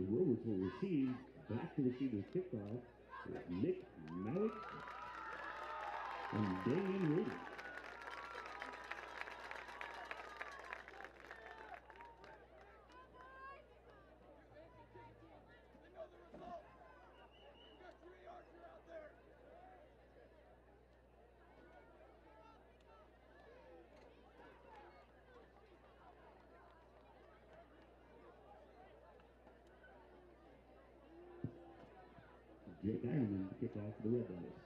Rovers will receive. Back to receive the kickoff with Nick Malik and Damian Rudy. Jake Ironman to kick off for the Red Devils.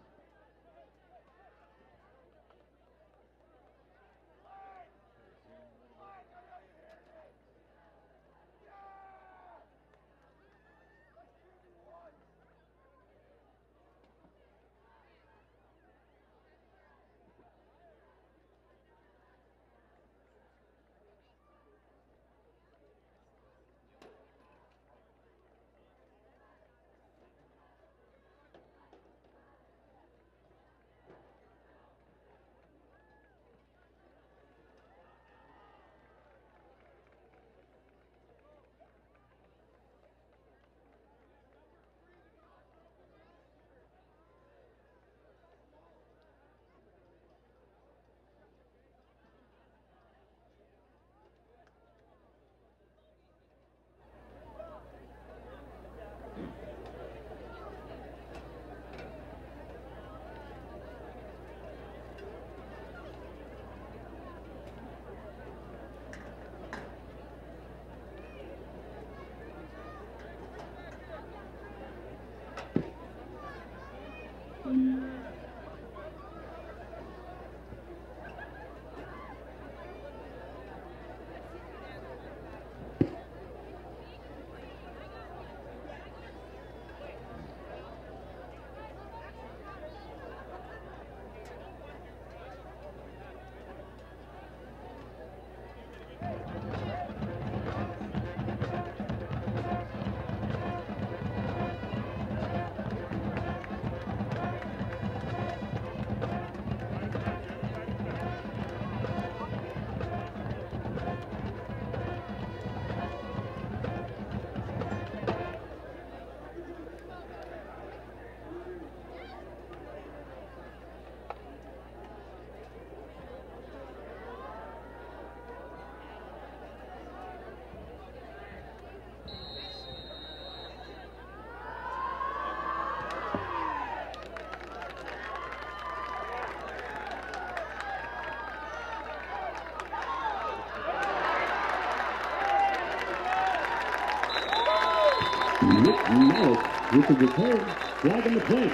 Nick Malik with the return, flag on the plate.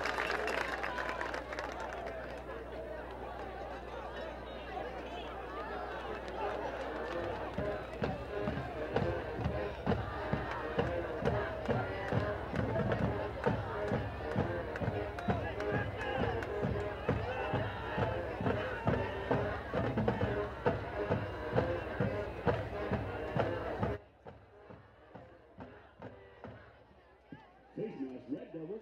Face mask, Red Devils.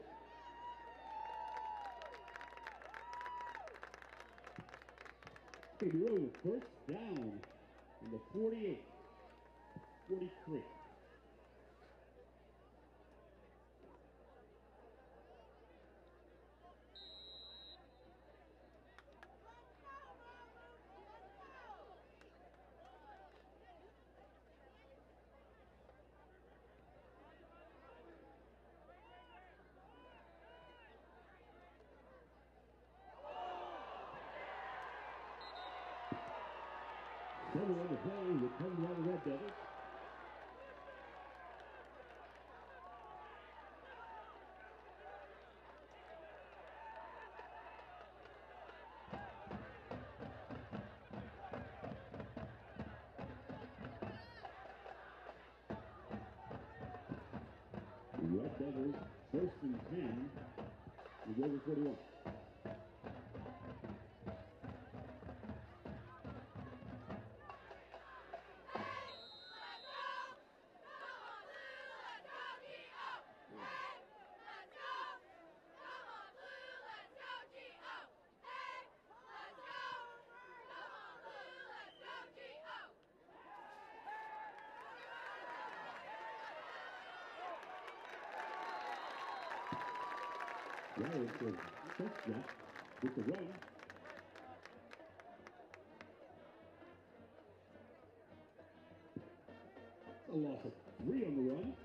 Okay, the Rovers first down on the 48, 43. Several on the play, recovered by the Red Devils. The Red Devils, first and 10, the Rovers 41. Wyatt says touchdown with the run. A loss of 3 on the run.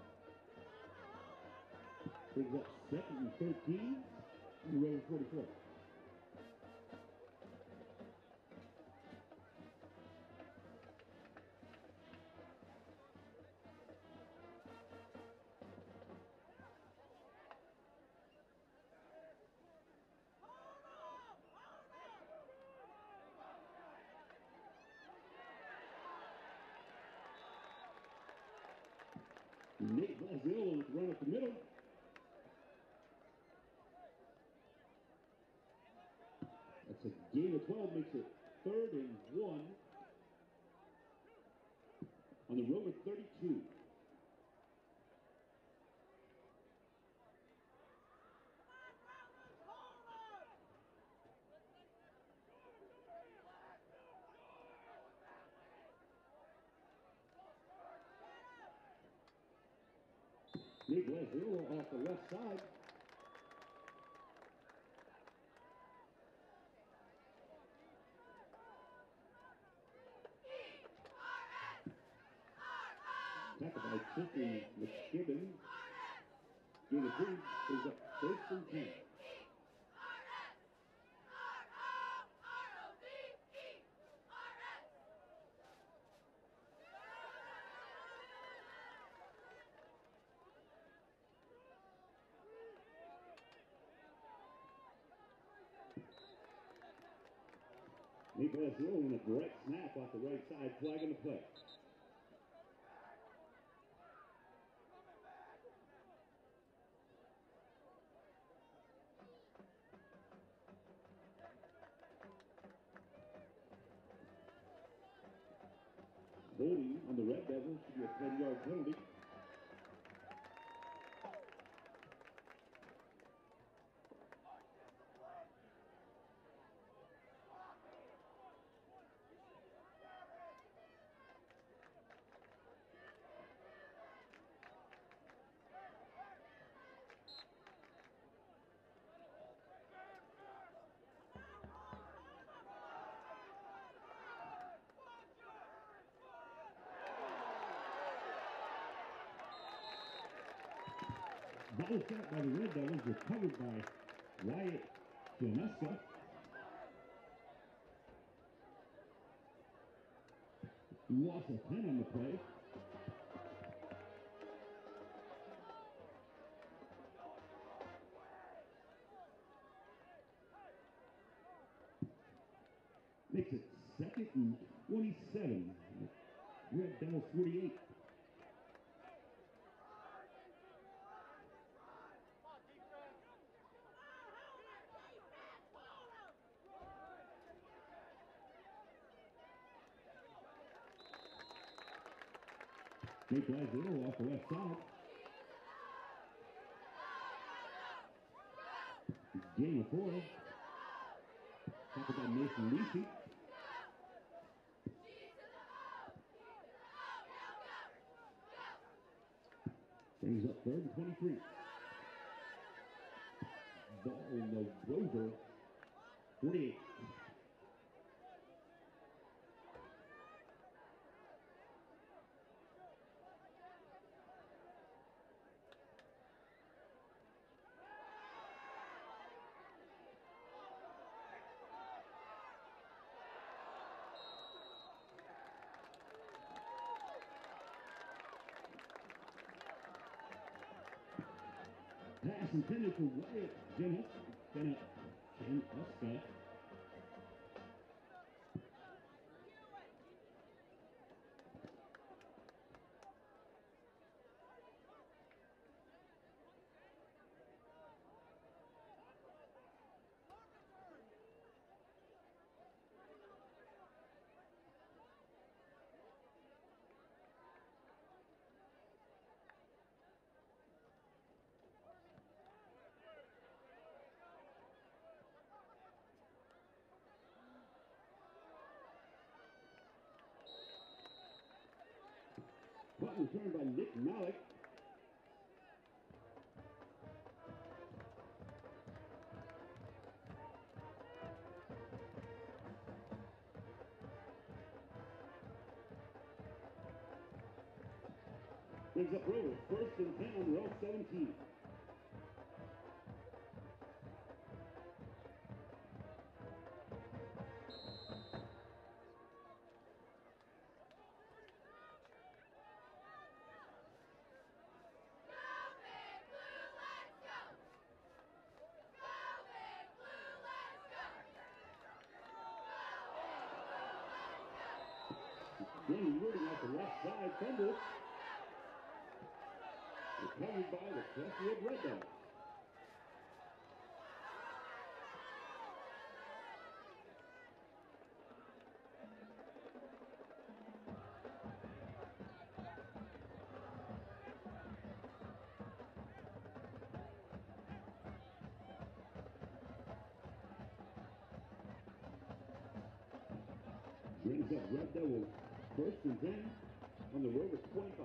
Brings up 2nd and 13 on the Rovers 44. Nate Brazil with the run up the middle. That's a gain of 12, makes it 3rd and 1 on the Rover 32. Nate Brazil off the left side. Tackled by Tiffany McKibben. Gain of 3 is up 1st and 10. Nate Brazil on a direct snap off the right side, flag on the play. Holding on the Red Devils should be a 10-yard penalty. Ball shot by the Red Devils, recovered by Wyatt Janeska. Loss of 10 on the play. Makes it 2nd and 27. Red Devils 48. Nate Brazil off the left side. Gain of 4. Tackled by Mason Lisi. Brings up 3rd and 23. Ball in the Rover 48. Pass intended for Wyatt Janeska. Punt returned by Nick Malik. Brings up Rovers, 1st and 10 on row 17. Danny rooting off the left side, fumbles. Recovered by the Crestwood Red Dogs. Brings up Red Devils, 1st and 10 on the Rovers 25.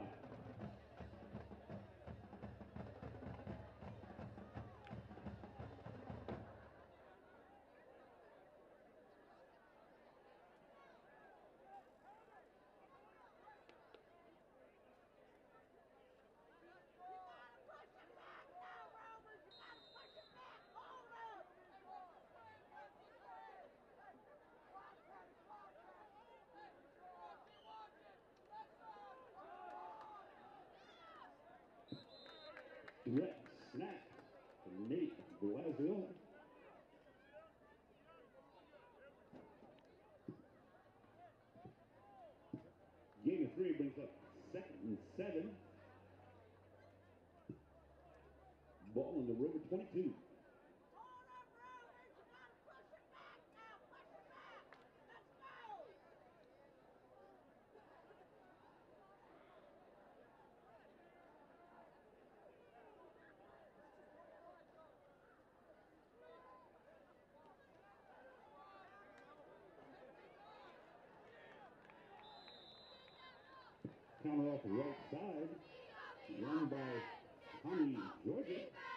Direct snap from Nate Glasgow. Gain of 3 brings up 2nd and 7. Ball on the Rover 22. Counter off the right side, run by Tommy Georgia.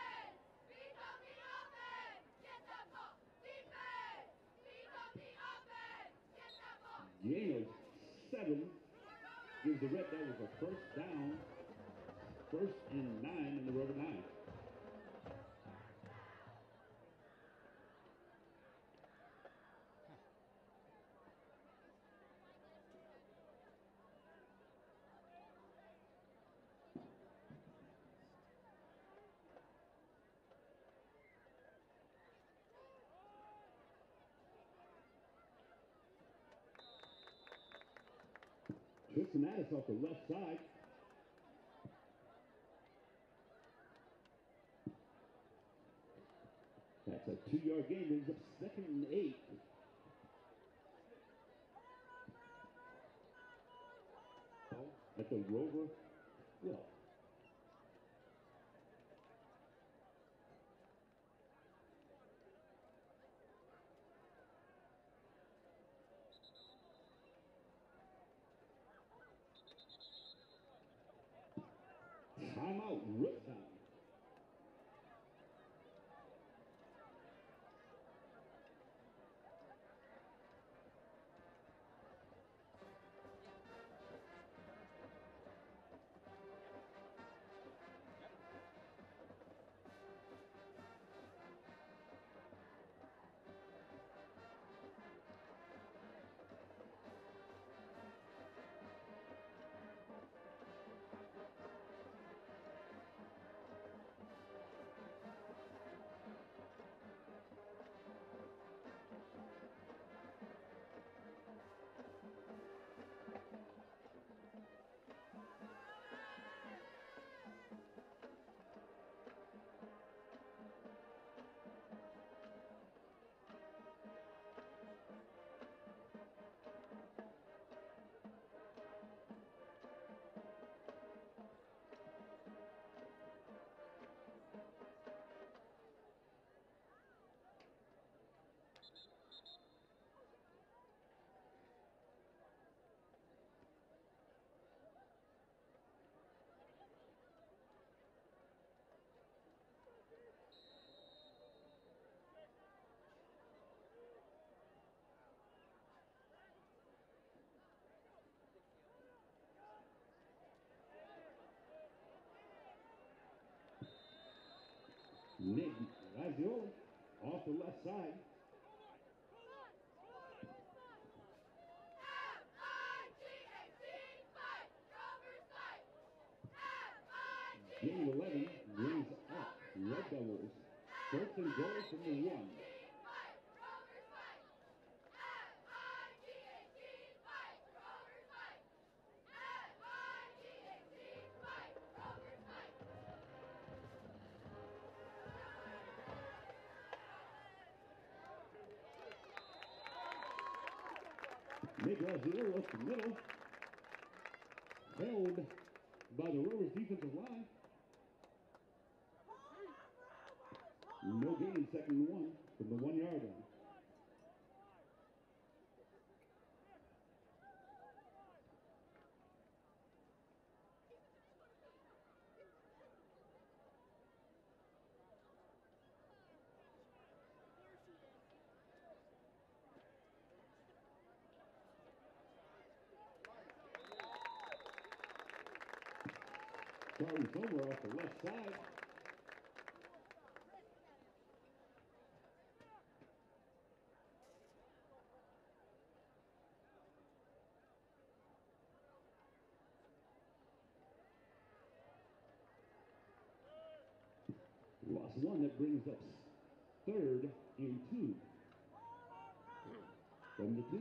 Gain of 7 gives the Red Devils a 1st down, 1st and 9 in the Rover 9. Cincinnati off the left side. That's a 2-yard gain, brings up 2nd and 8. At the Rover 12. Timeout, Rootstown. Nick Lazio off the left side. Game 11 brings up Red Devils. First and goal from the 1. Nick Lazio up the middle. Held by the Rovers defensive line. No gain, second and 1 from the 1 yard line. Starting somewhere off the left side. Lost 1, that brings up third and 2. From the 2.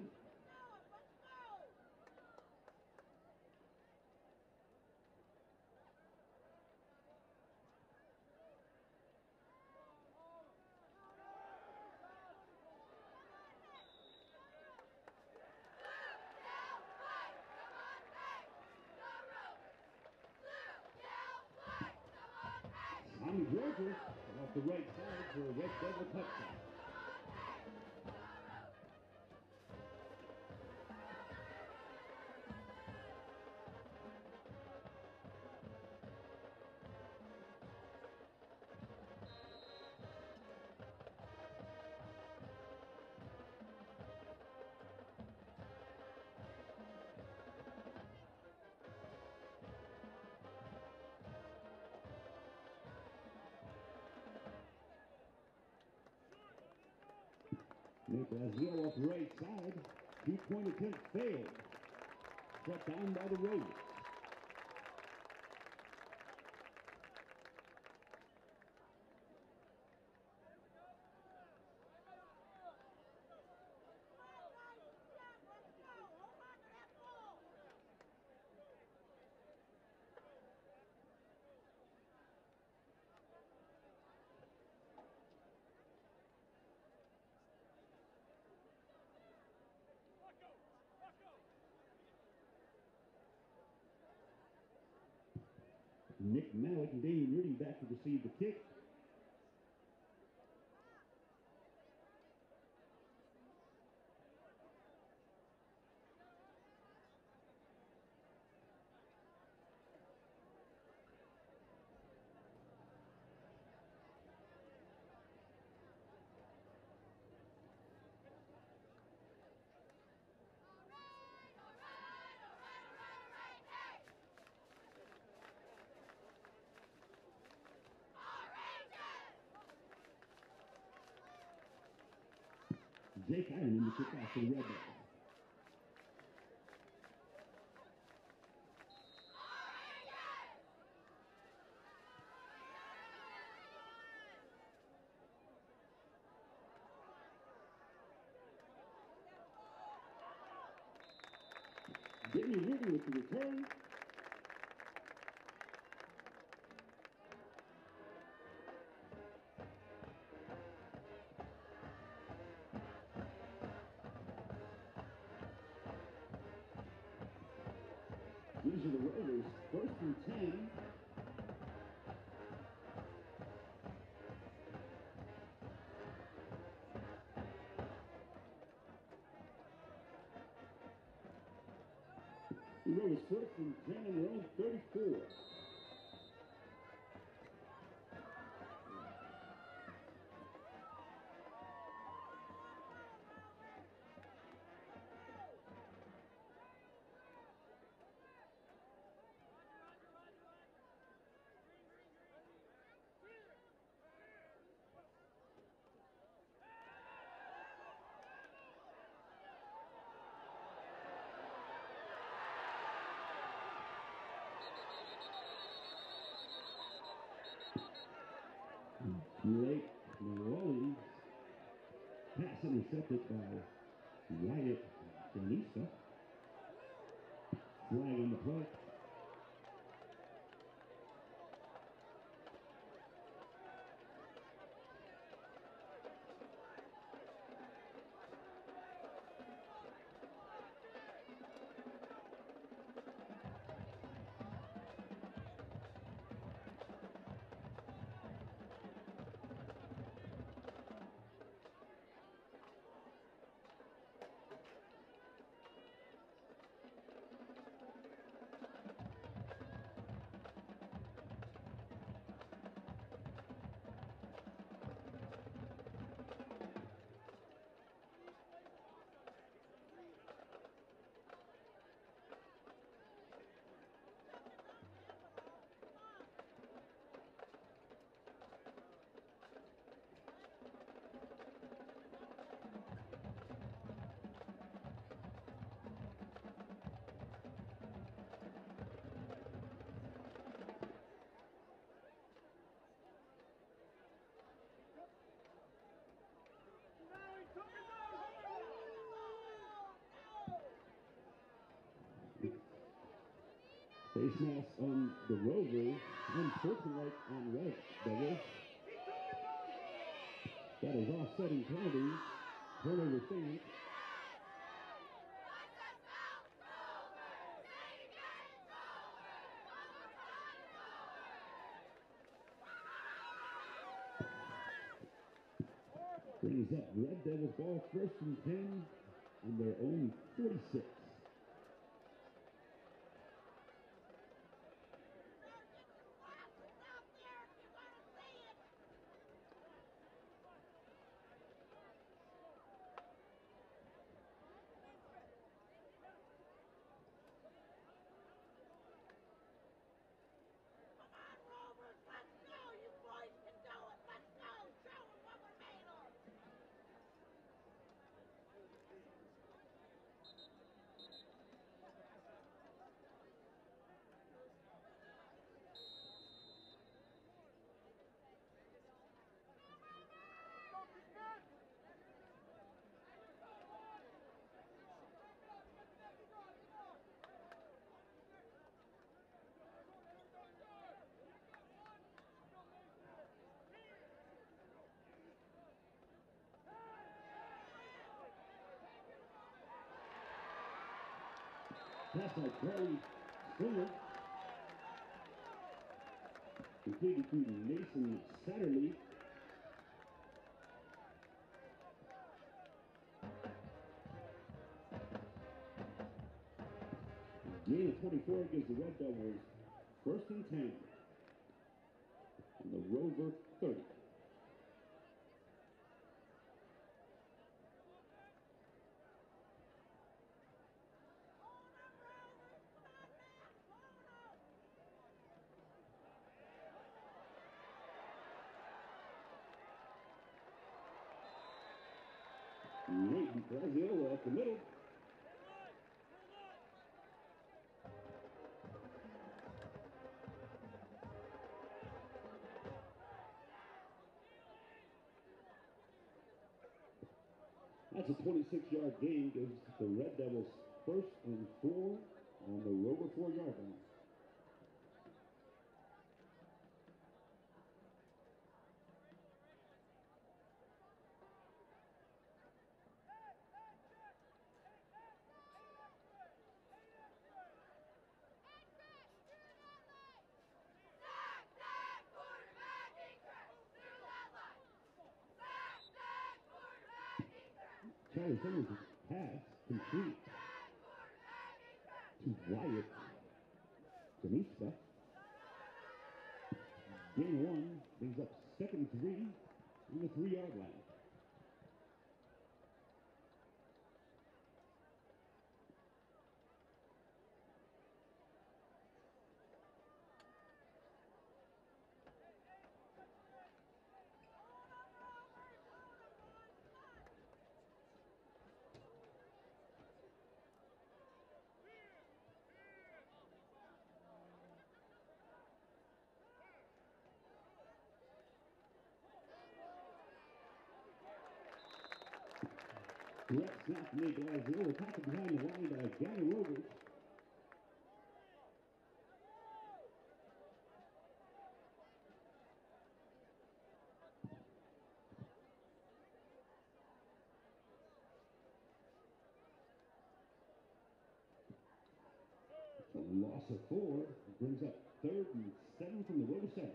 Tommy Georgia off the right side for a Red Devil touchdown. Nick Lazio off the right side. 2-point attempt failed. Shut down by the Rovers. Nick Malik and Dane Rudy back to receive the kick. Jake Iron in the kickoff for the Red Devils. Jimmy Rudy with the return. These are the Rovers, first and 10. The Rovers first and 10 on their own 34. Lake Maloney. Pass intercepted by Wyatt Janisa. Flag on the play. Face mask on the Rovers, unfortunately on Red Devils. That is offsetting penalty. Turnover stand. Brings up Red Devils ball, 1st and 10 on their own 46. Pass by Carly Springer. Completed to Mason Satterley. Gain of 24 gives the Red Devils 1st and 10 on the Rover 30. Nate Graziola up the middle. That's a 26-yard gain, gives the Red Devils 1st and 4 on the Rover 4-yard line. Charlie Simmons' pass complete to Wyatt Janisa. Gain 1 brings up 2nd and 3 on the 3-yard line. Red snap made by Zero. Tackled behind the line by Danny Rovers. A loss of 4 brings up 3rd and 7 from the Rover 7.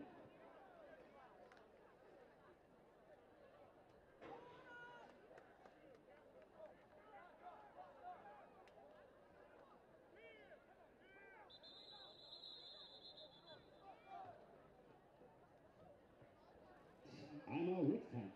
I'm all Rootstown.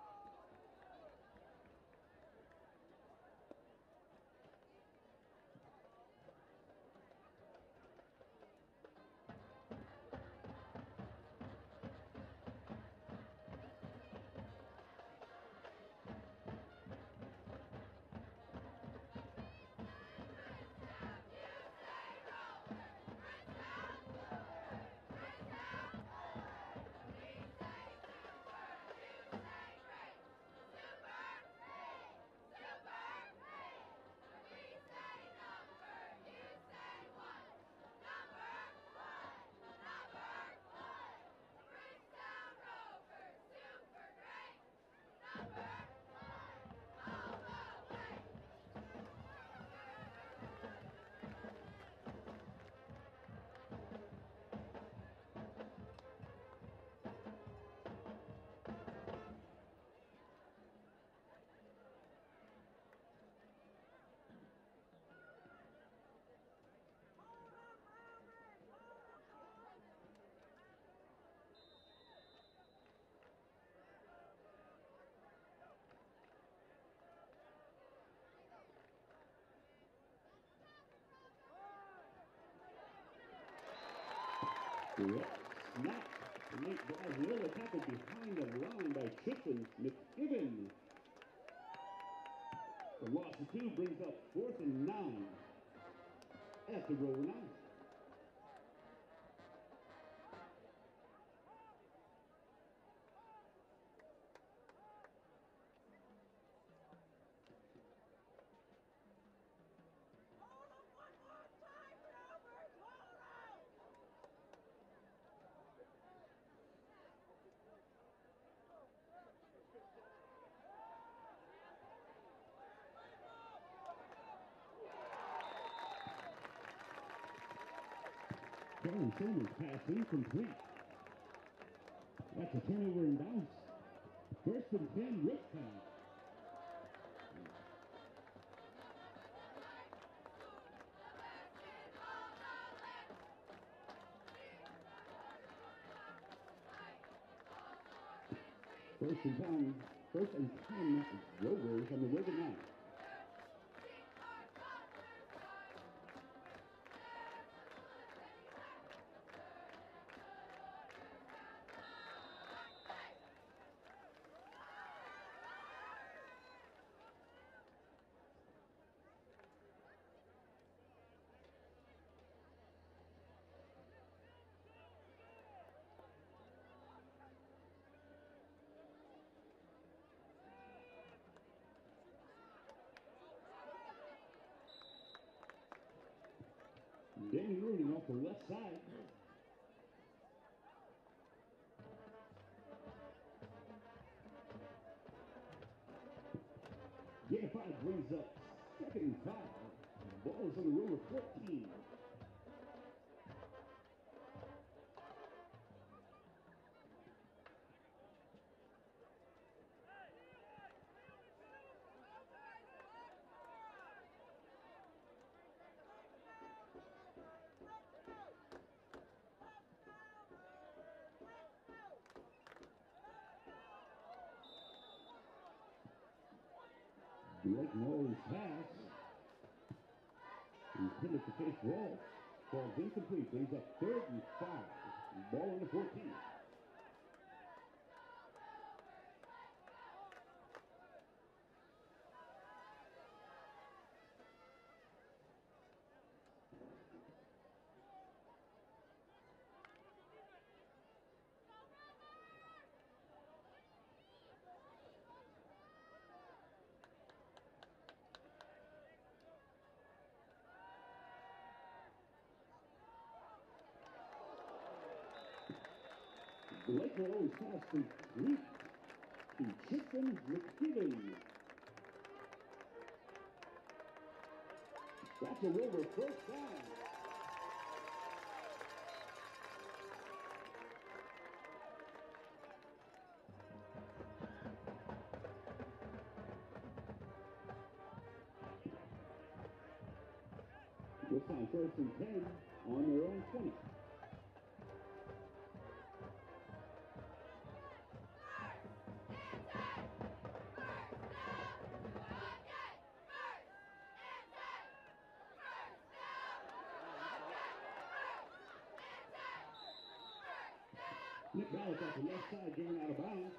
Red snap. Nate Brazil tackled behind the line by Tristan McKibben. The loss of 2 brings up 4th and 9 at the Rover 9. Kevin Sanders pass incomplete. That's a turnover and bounce. 1st and 10, Rootstown. First and 10, Rovers on the Rover 9. Danny Rooney off the left side. Gain of 5 brings up 2nd and 5. Ball is on the Rover 14. Blake Norris pass. Intended to face Wall. Falls incomplete. Brings up 3rd and 5. Ball on the 14. Lake will always pass complete to Tristan McKeegan. That's a Rover first down. This time, 1st and 10 on their own 20. Nick Ballas off the left side, getting out of bounds.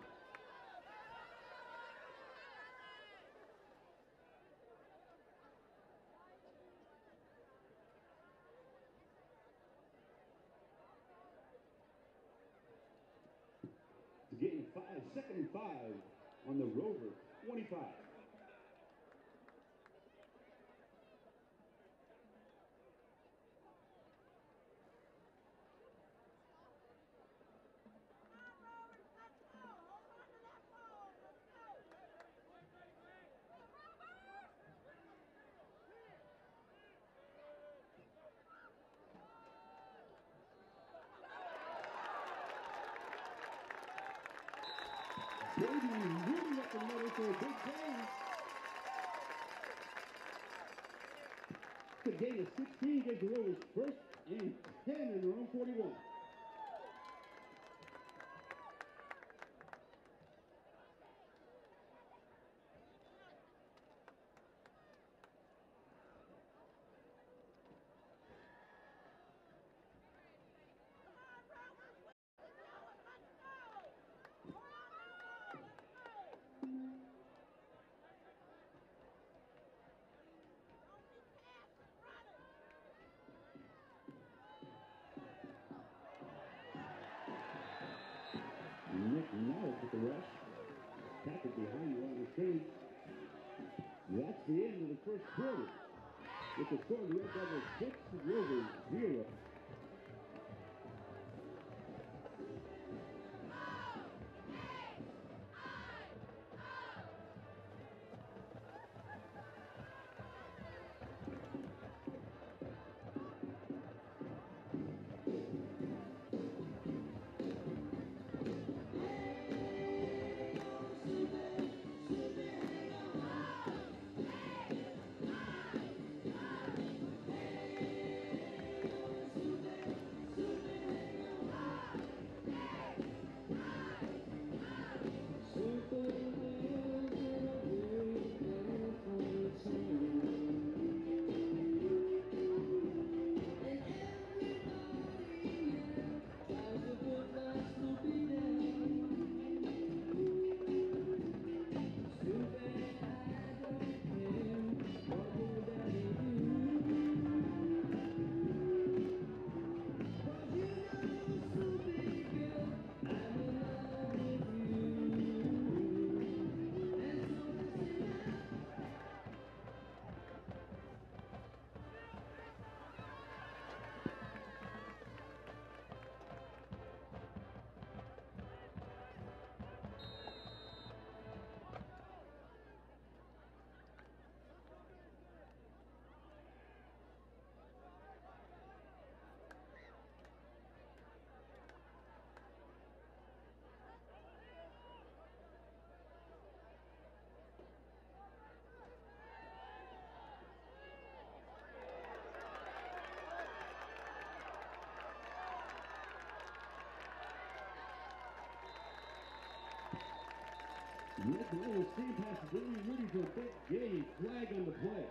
To gain 5, 2nd and 5 on the Rover 25. Brady moving up the middle for a big gain. The gain of 16 gives the Rovers 1st and 10 in their own 41. Nick Knowles with the rush. Tackled behind the line of scrimmage. That's the end of the first quarter. With the score, the Red Devils 6, Rovers 0. Nick Knowles, same pass to Billy Moody for a big gain. Flag on the play.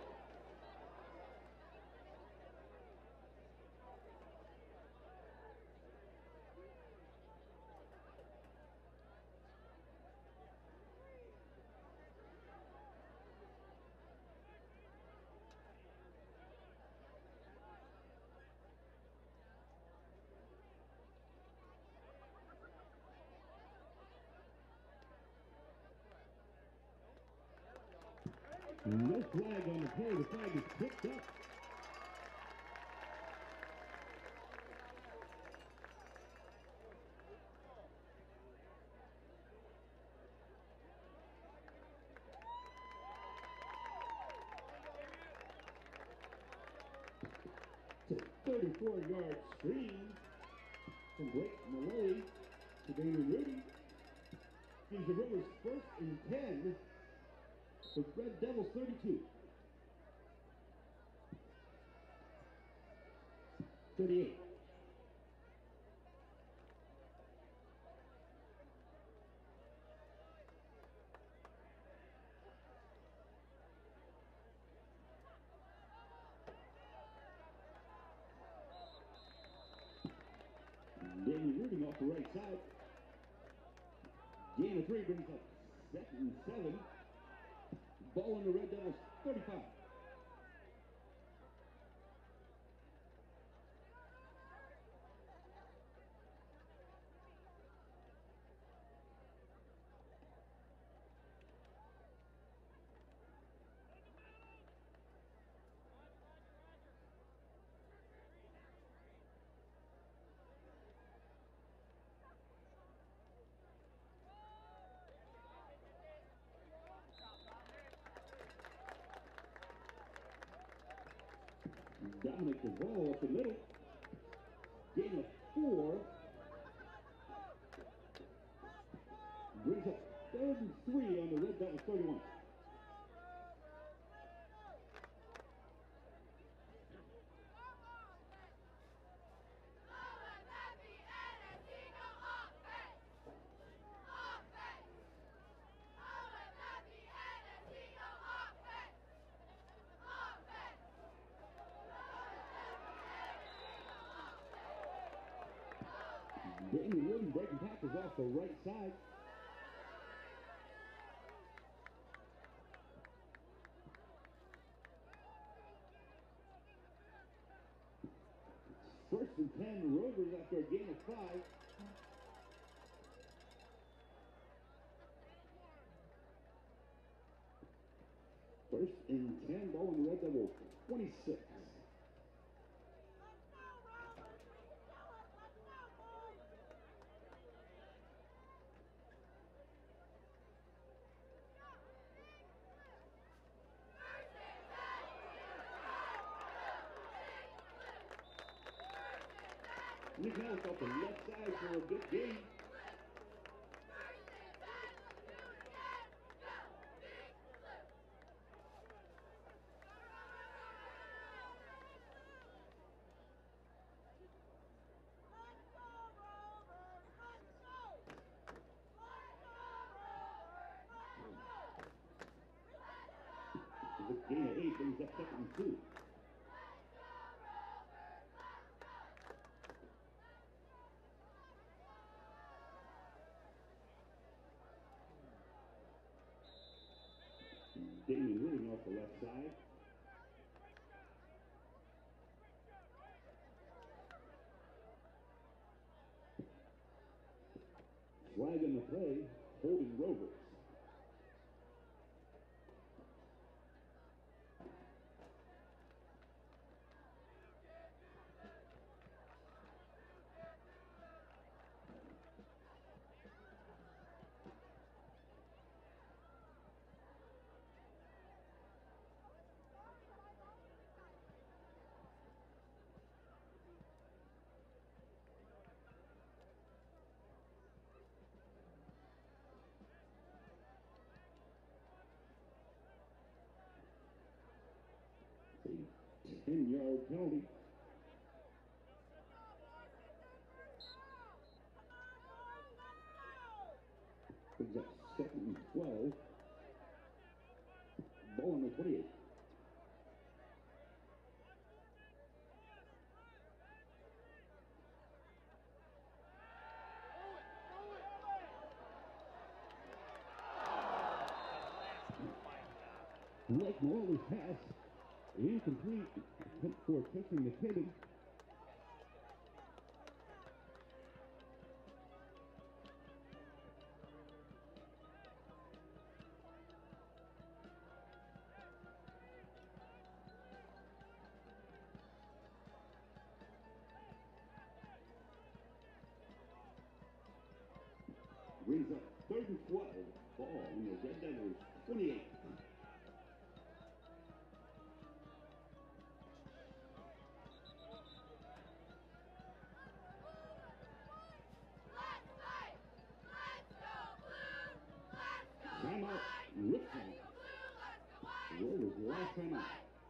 No flag on the play. The flag is picked up. 34-yard screen from Blake Malloy to Damon Rudy. Gives the Rovers 1st and 10 with Red Devils 32. 38. Damon Rudy off the right side. Gain of 3 brings up 2nd and 7. Ball on the Red Devils 35. Dominic the ball up the middle. Gain of 4. Brings up 3rd and 3 on the Red Devils 31. Damon Rudy breaking tackles off the right side. First and 10 Rovers after a gain of 5. First and 10, ball on the Red Devils 26. Nick Nellis off the left side for a good gain. The gain of 8 brings up 2nd and 2. Damon Rudy off the left side. Flag in the play, holding Rovers. A 10-yard penalty. Brings up 2nd and 12. Ball on the 28. Blake Malloy's pass incomplete. Attempt for catching the Kevin. Brings up 3rd and 12. Ball in the Red Devils 28. last timeout.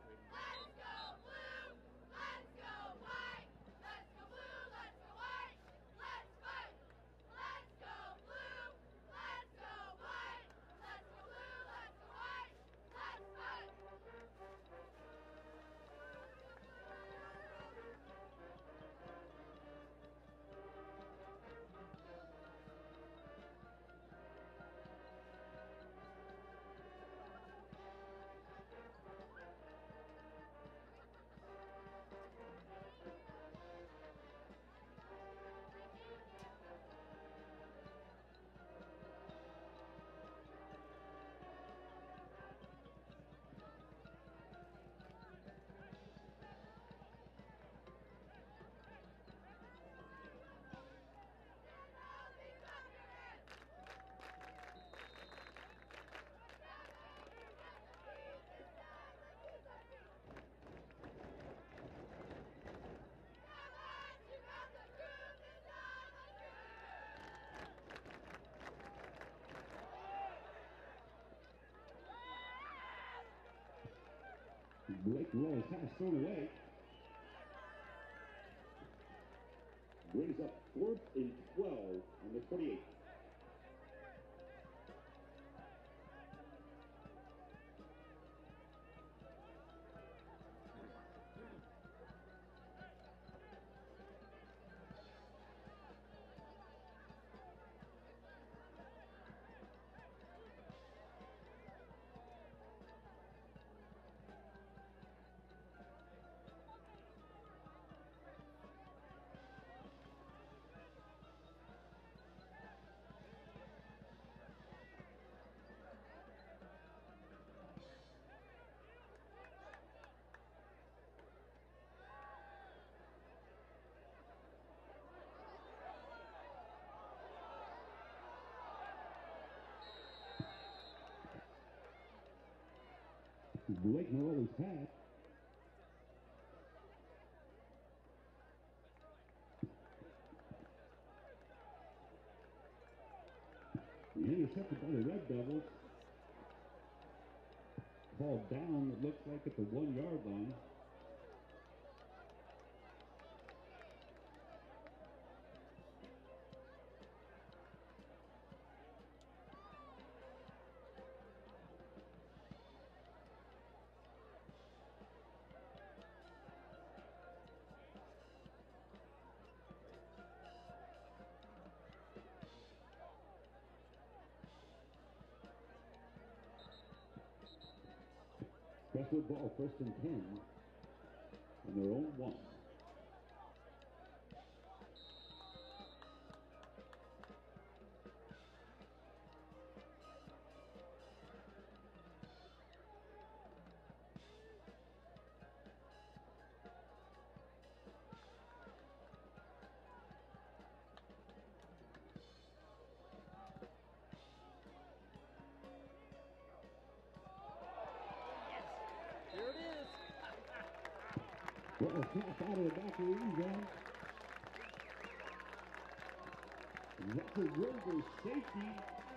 Blake Roll pass thrown away. Brings up 4th and 12 on the 28. Blake Morelli's pass. Intercepted by the Red Devils. Called down, it looks like at the 1-yard line. Crestwood ball, 1st and 10 on their own 1. Here it is. Well, tossed out of the back of the end zone. That's a Rovers safety.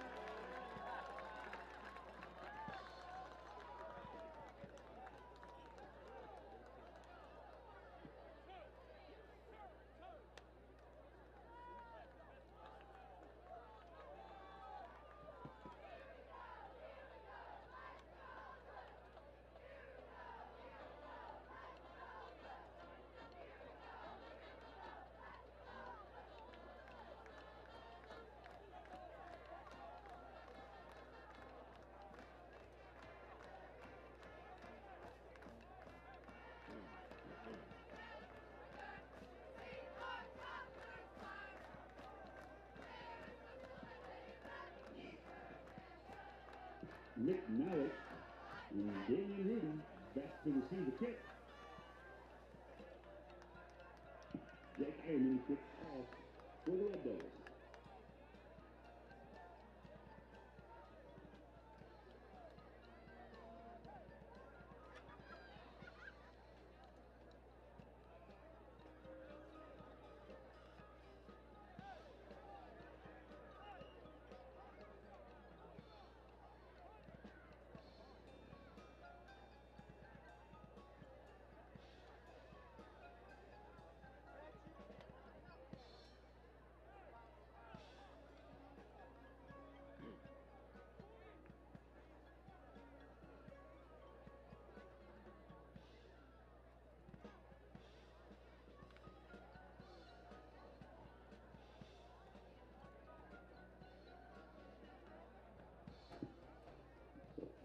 Nick Mallett and Damian Rudy back to receive the kick. Jake Ironman kicks off for the Red Devils.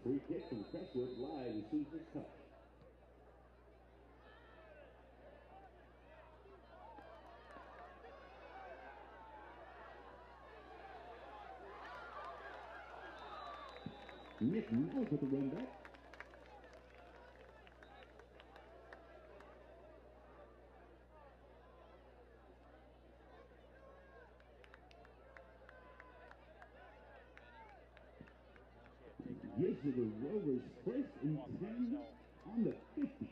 Free kick from Crestwood live as soon as it's touched. Nick Knowles with the run back. Gives to the Rovers first and 10 on the 50.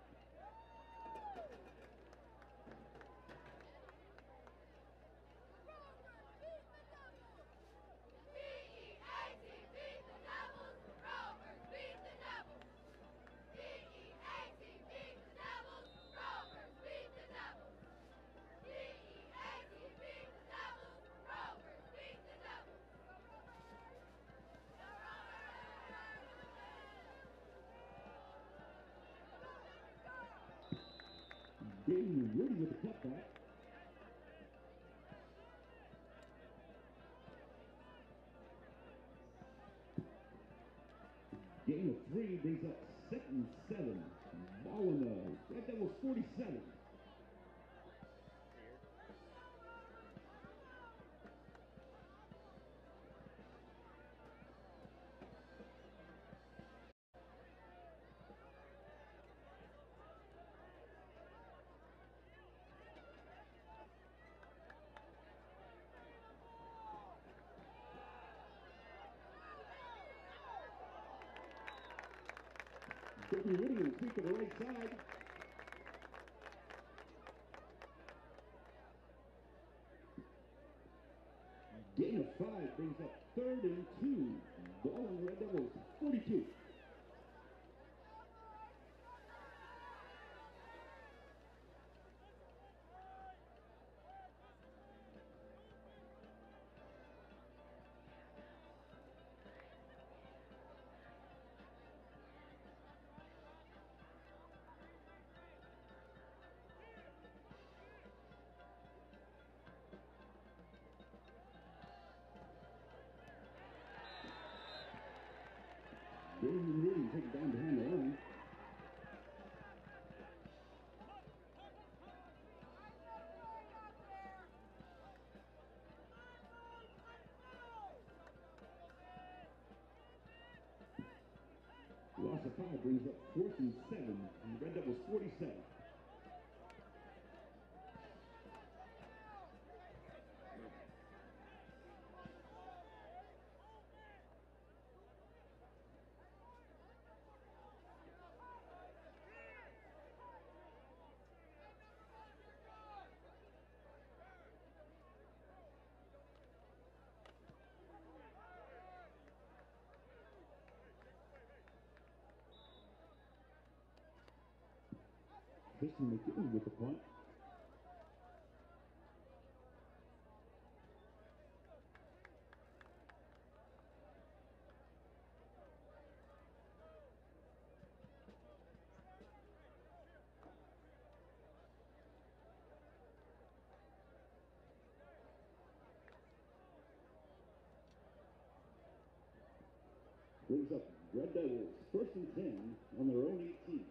Daniel Woody with the cutback. Gain of 3 brings up 2nd and 7. Ball on the Red Devils 47. Daniel Woody will sweep to the right side. Gain of 5 brings up 3rd and 2. Ball on the Red Devils 42. Daniel Woody take it down behind the line. Loss of 5 brings up 4th and 7. And the Red Devils 47. Christian McGinn with the punt. Brings up Red Devils 1st and 10 on their own 18.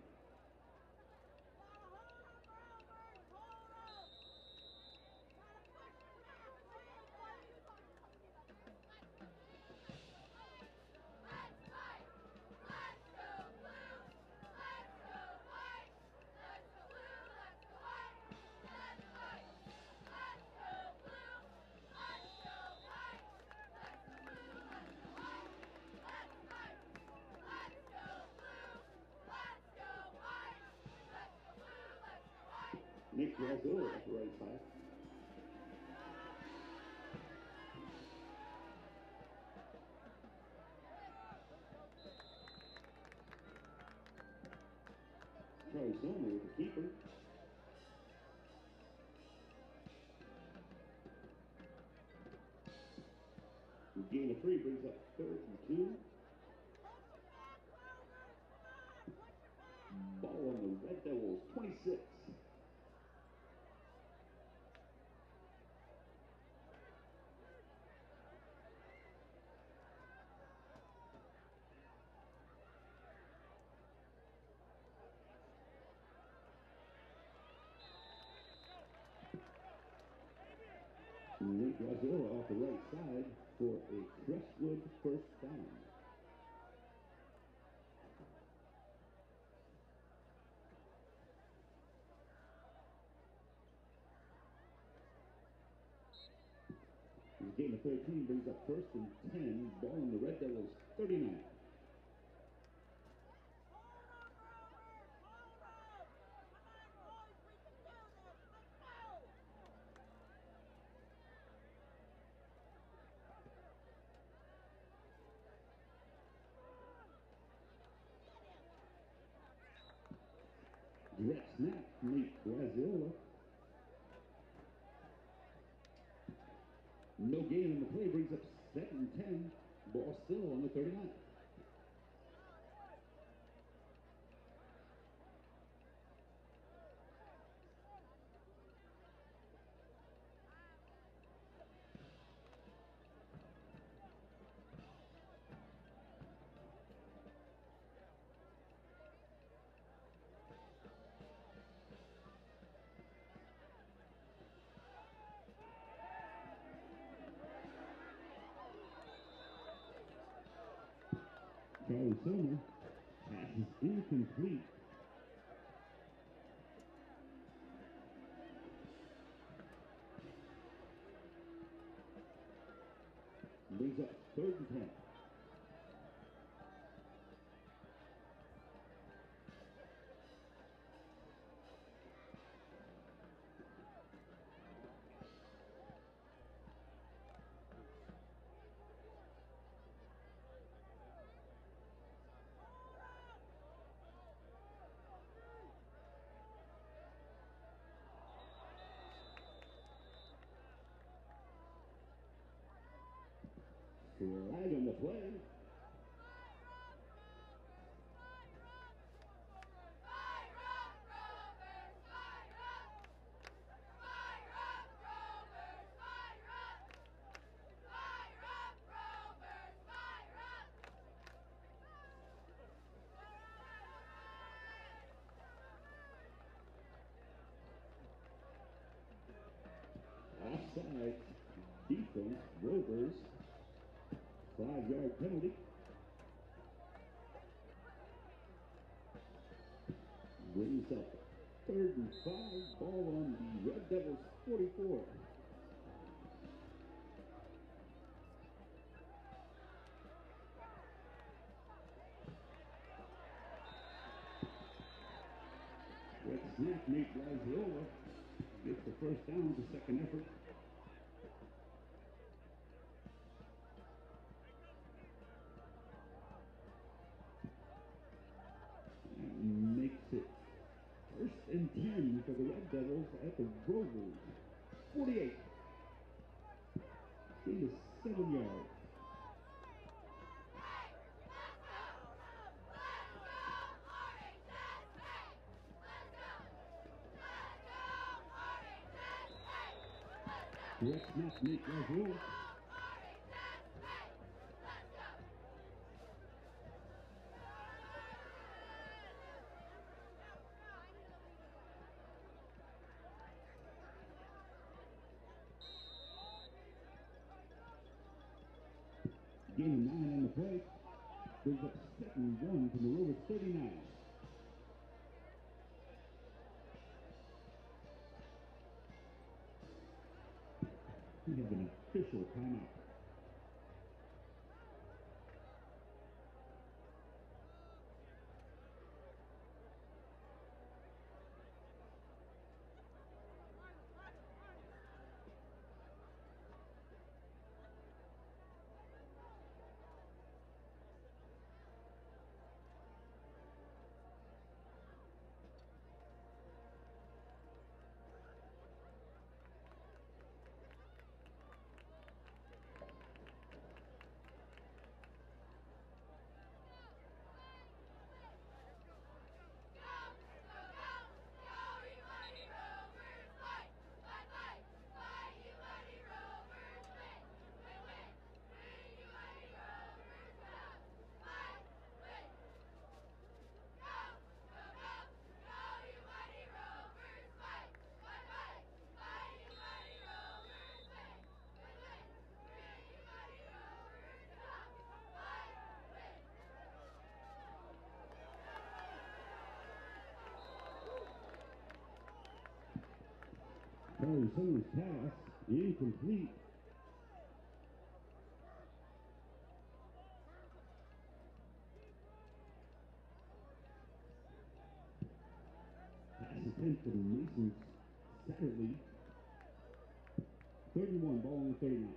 Nick Brazil at the right side. Charlie Sommer with the keeper. The gain of 3 brings up 3rd and 2. Ball on the Red Devils 26. Nate Graziola off the right side for a Crestwood first down. The gain of 13 brings up first and 10. Ball in the Red Devils 39. Direct snap, Nate Graziola. No gain on the play, brings up second and 10. Ball still on the 39. Charlie Sommer, pass is incomplete. Brings up third and 10. Flag on the play. Offside, defense, Rovers, 5-yard penalty. Brings up third and 5, ball on the Red Devils 44. Red snap, Nate Graziola gets the first down, the second effort. And makes it first and 10 for the Red Devils at the Rovers 48. Gain is 7 yards. Direct snap, Nate Graziola. Gain of 9 on the play. Brings up second and 1 from the Rovers 39. We have an official timeout. Charlie Summers' pass incomplete. Pass attempt for the Masons Satterley. 31, ball on the 39.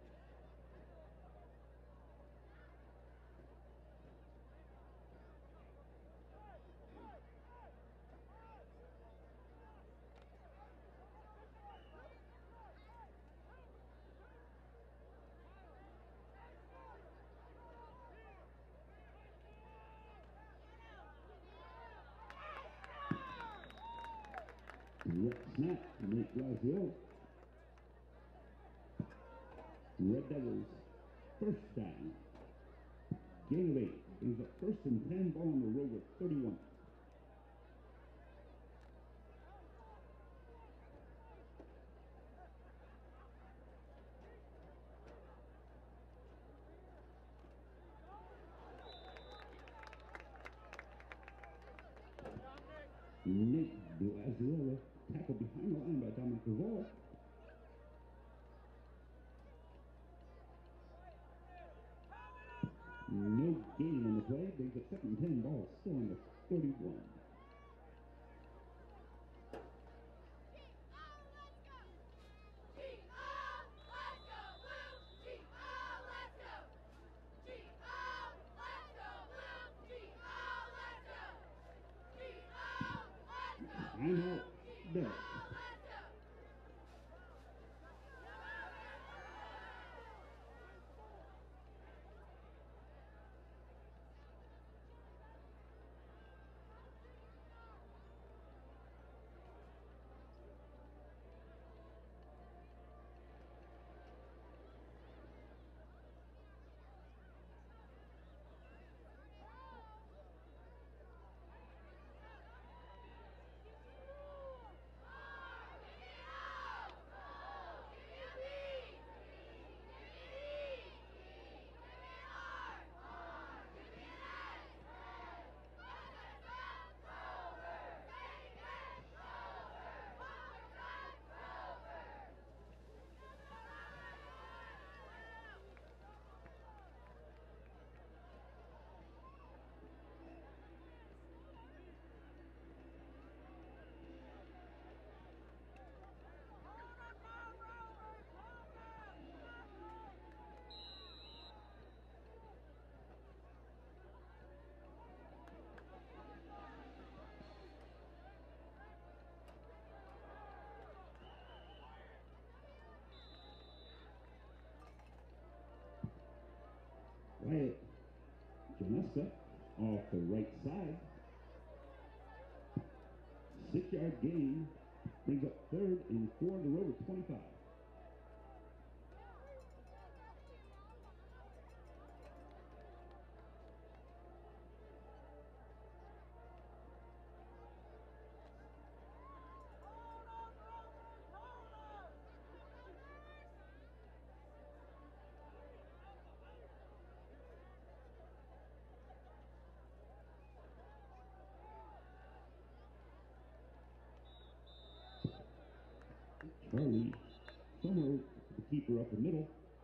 Red snap, Nate Blasio. Red Devils, first down. Gain of 8. Brings up first and 10, ball on the Rover 31. Nate Blasio, tackle behind the line by Dominic Duval. No gain on the play. Brings up second and 10, ball still on the 31. Timeout, Devils. Wyatt Janeska off the right side. 6-yard gain. Brings up third and 4 to the Rover 25. Charlie Sommer, the keeper up the middle.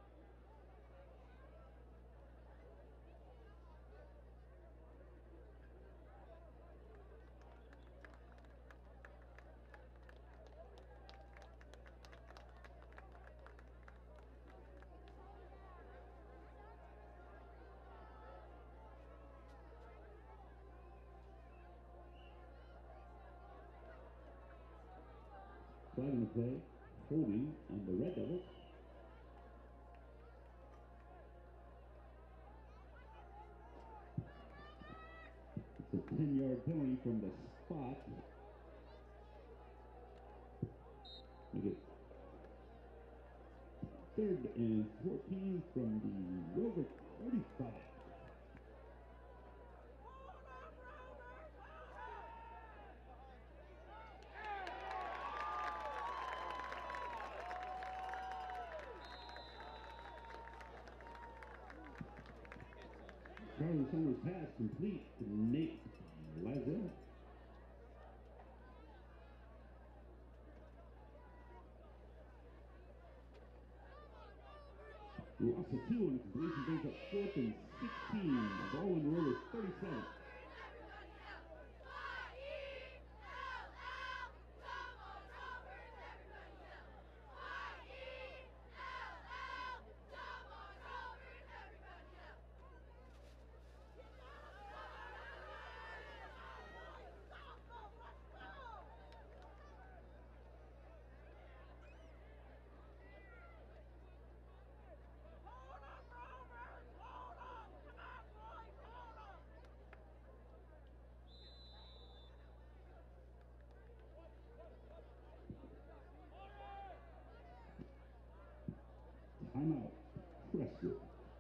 Flag on the play, holding on the Red Devils. It's a 10-yard penalty from the spot. Make it 3rd and 14 from the Rover 45. Charlie Summers' pass complete to Nate Lazell. Loss of 2 on a completion brings up 4th and 16. Ball on the Rovers 37. Timeout, Crestwood.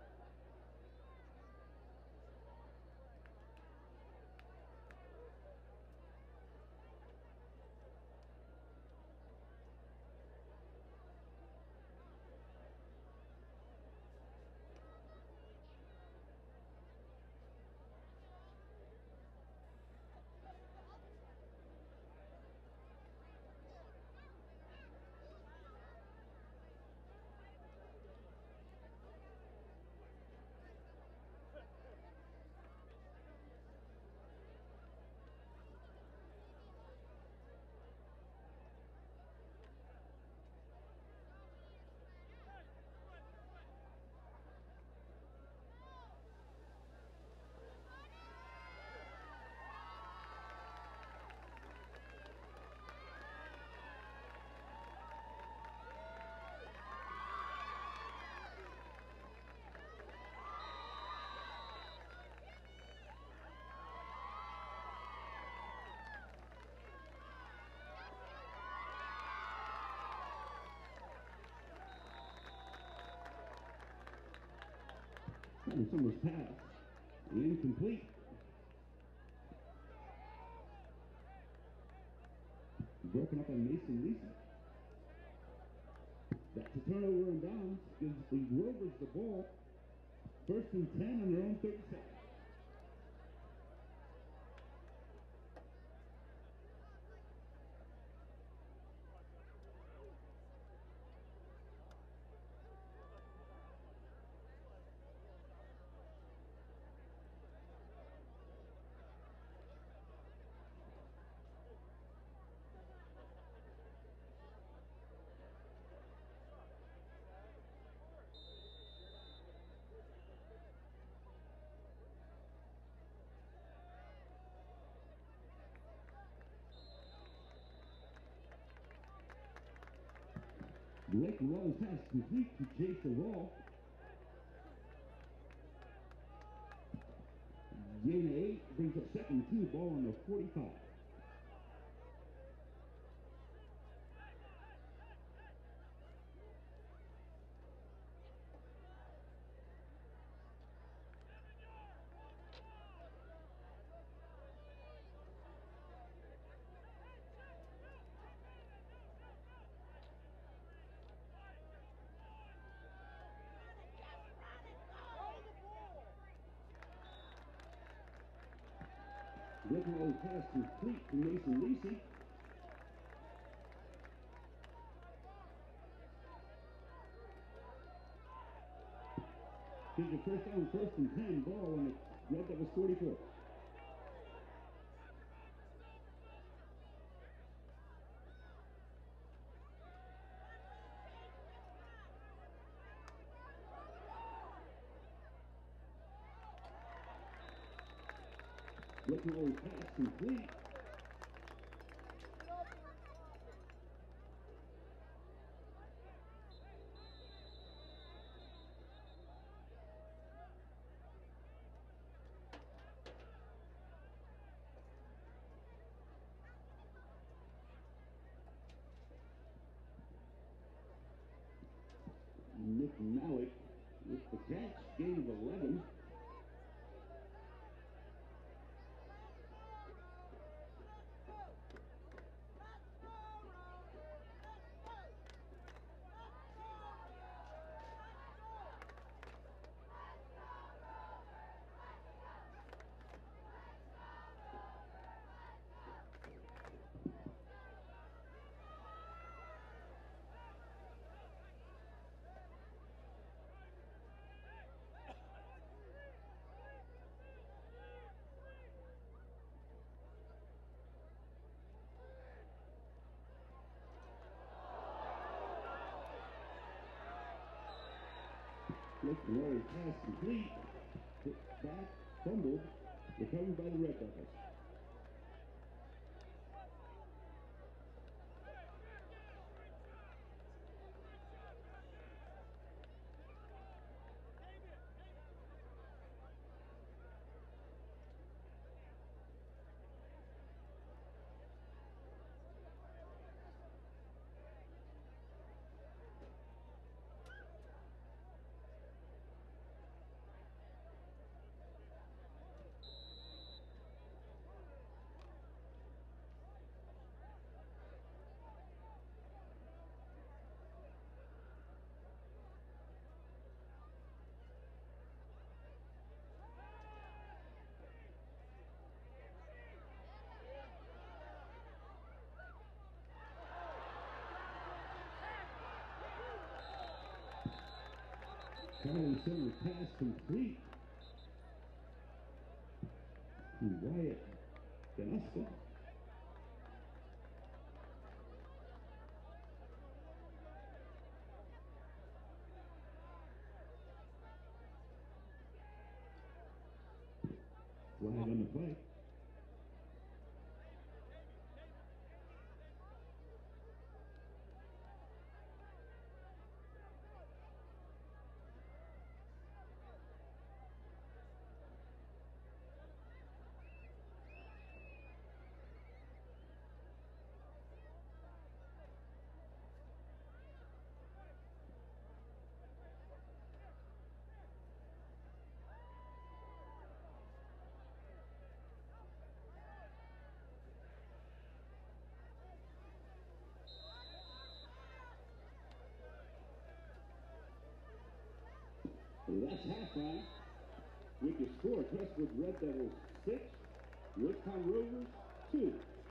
Summers pass. Incomplete. Broken up on Mason Lisi. That's a turnover and downs. Gives the Rovers the ball. 1st and 10 on their own 37. Blake Rose pass complete to Chase the ball. Gain 8 brings up 2nd and 2. Ball on the 45. Blake Rose pass complete to Mason Lisi. Gives a first down, 1st and 10. Ball on the Red Devils 44. Blake Rose pass complete. Nick Malik with the catch, gain of 11. Missionary pass complete. Hit back, fumbled, recovered by the Red Devils. Charlie Silver pass complete to Wyatt Ganuska. Flag on the play. That's halftime. With the score, Crestwood Red Devils 6, Rootstown Rovers 2.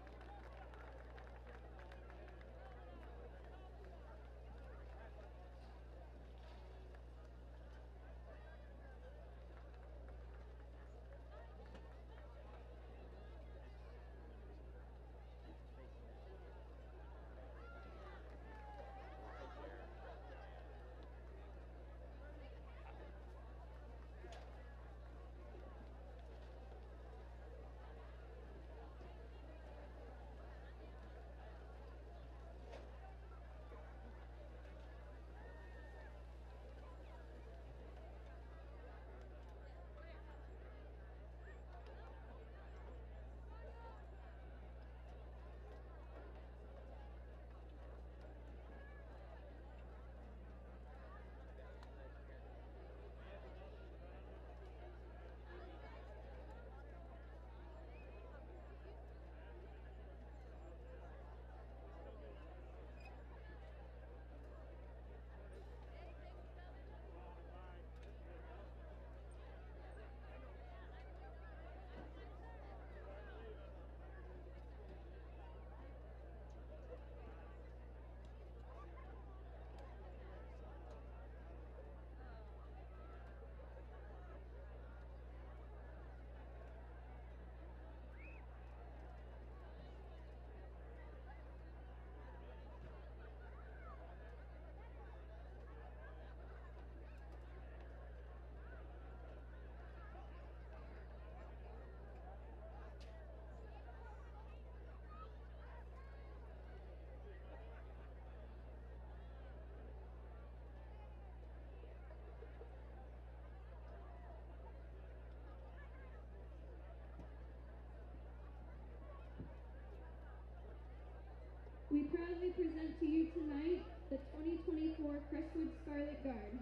We proudly present to you tonight the 2024 Crestwood Scarlet Guard.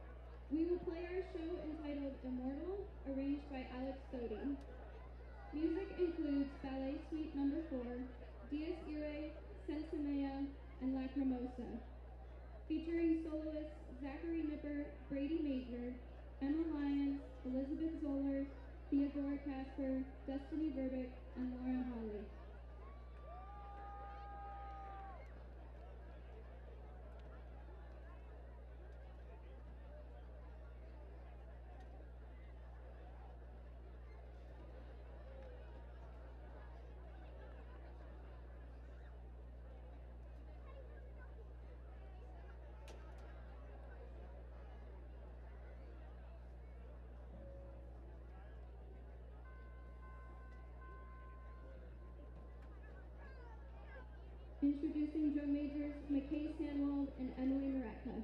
We will play our show entitled Immortal, arranged by Alex Sodi. Music includes Ballet Suite No. 4, Dies Irae, Sensimea, and Lacrimosa, featuring soloists Zachary Nipper, Brady Major, Emma Lyons, Elizabeth Zollers, Theodora Casper, Destiny Verbick, and Lauren Hawley. Introducing drum majors McKay Sanwald and Emily Moretka.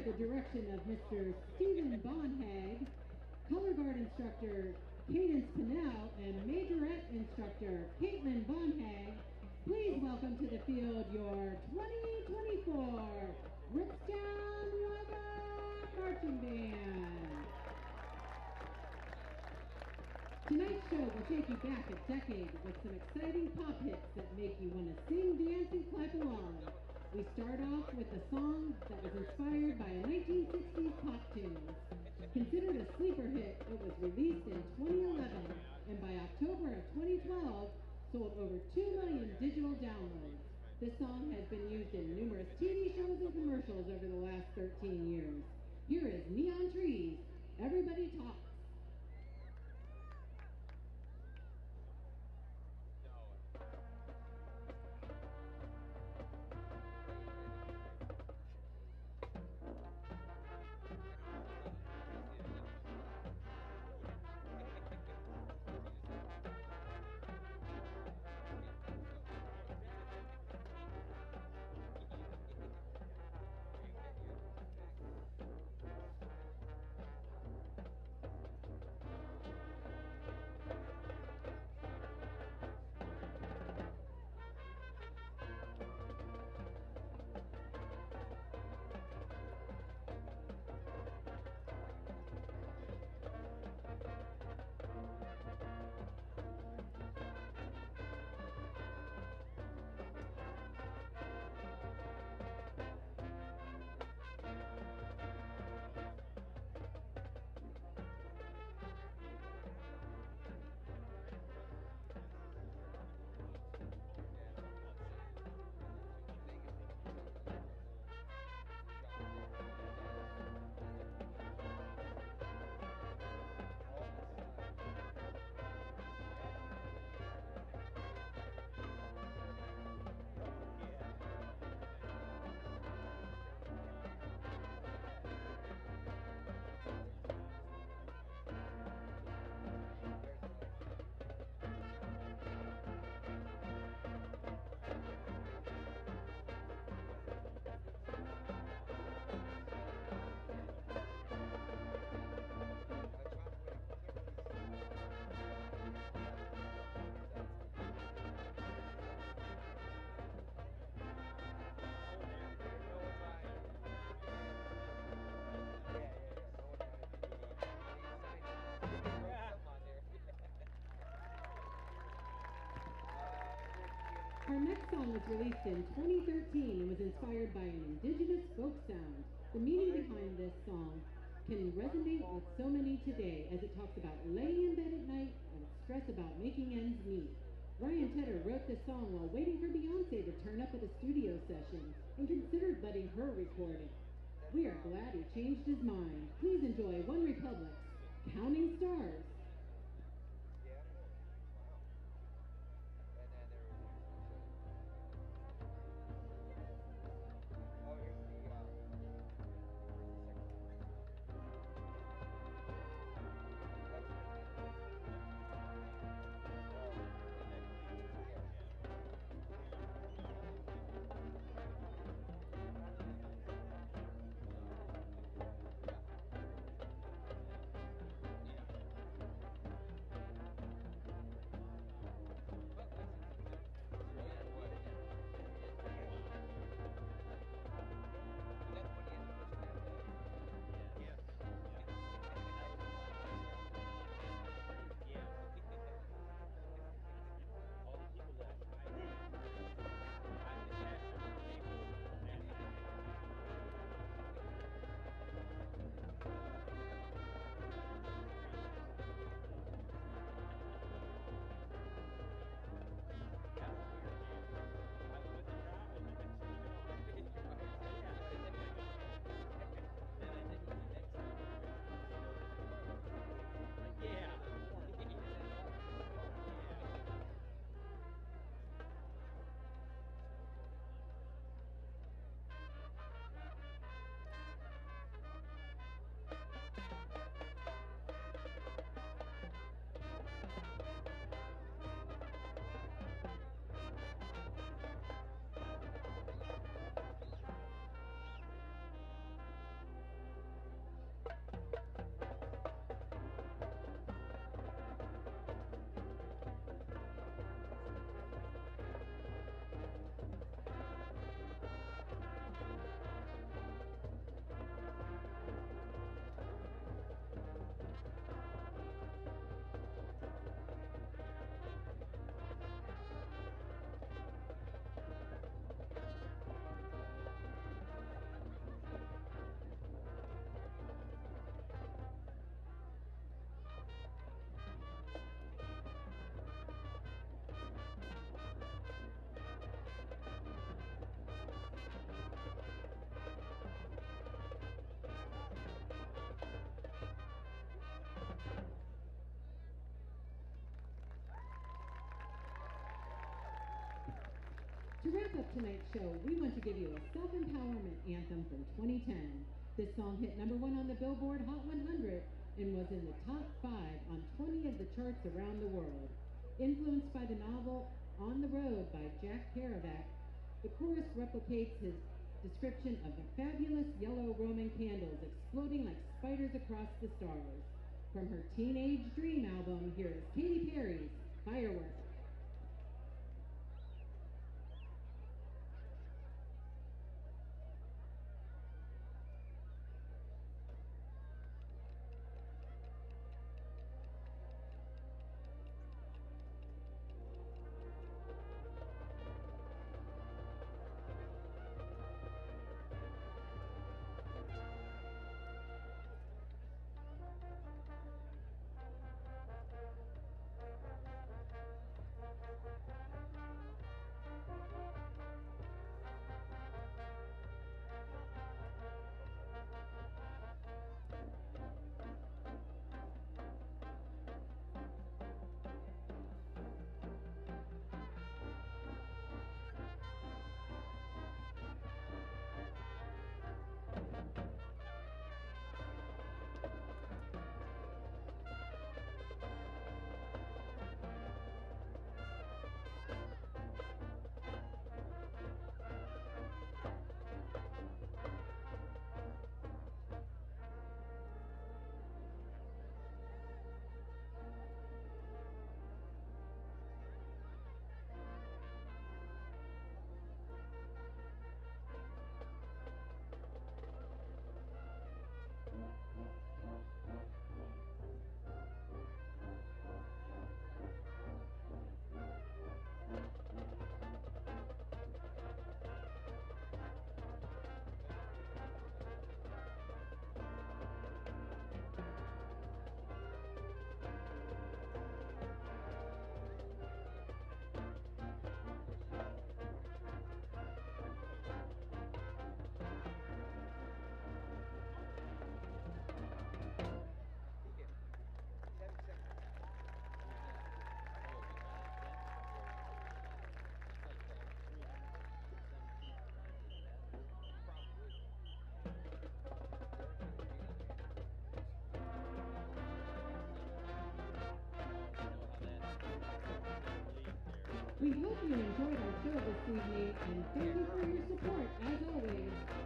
the direction of Mr. Stephen Bonhag, color guard instructor Cadence Pinnell, and majorette instructor Caitlin Bonhag, please welcome to the field your 2024 Rootstown Rovers Marching Band. Tonight's show will take you back a decade with some exciting pop hits that make you want to sing, dance, and clap along. We start off with a song that was inspired by a 1960s pop tune. Considered a sleeper hit, it was released in 2011, and by October of 2012, sold over 2 million digital downloads. This song has been used in numerous TV shows and commercials over the last 13 years. Here is Neon Trees, Everybody Talks. Our next song was released in 2013 and was inspired by an indigenous folk sound. The meaning behind this song can resonate with so many today, as it talks about laying in bed at night and stress about making ends meet. Ryan Tedder wrote this song while waiting for Beyonce to turn up at a studio session and considered letting her record it. We are glad he changed his mind. Please enjoy One Republic's Counting Stars. wrap up tonight's show, we want to give you a self-empowerment anthem from 2010. This song hit #1 on the Billboard Hot 100 and was in the top 5 on 20 of the charts around the world. Influenced by the novel On the Road by Jack Kerouac, the chorus replicates his description of the fabulous yellow Roman candles exploding like spiders across the stars. From her Teenage Dream album, here is Katy Perry's Fireworks. We hope you enjoyed our show this evening, and thank you for your support, as always.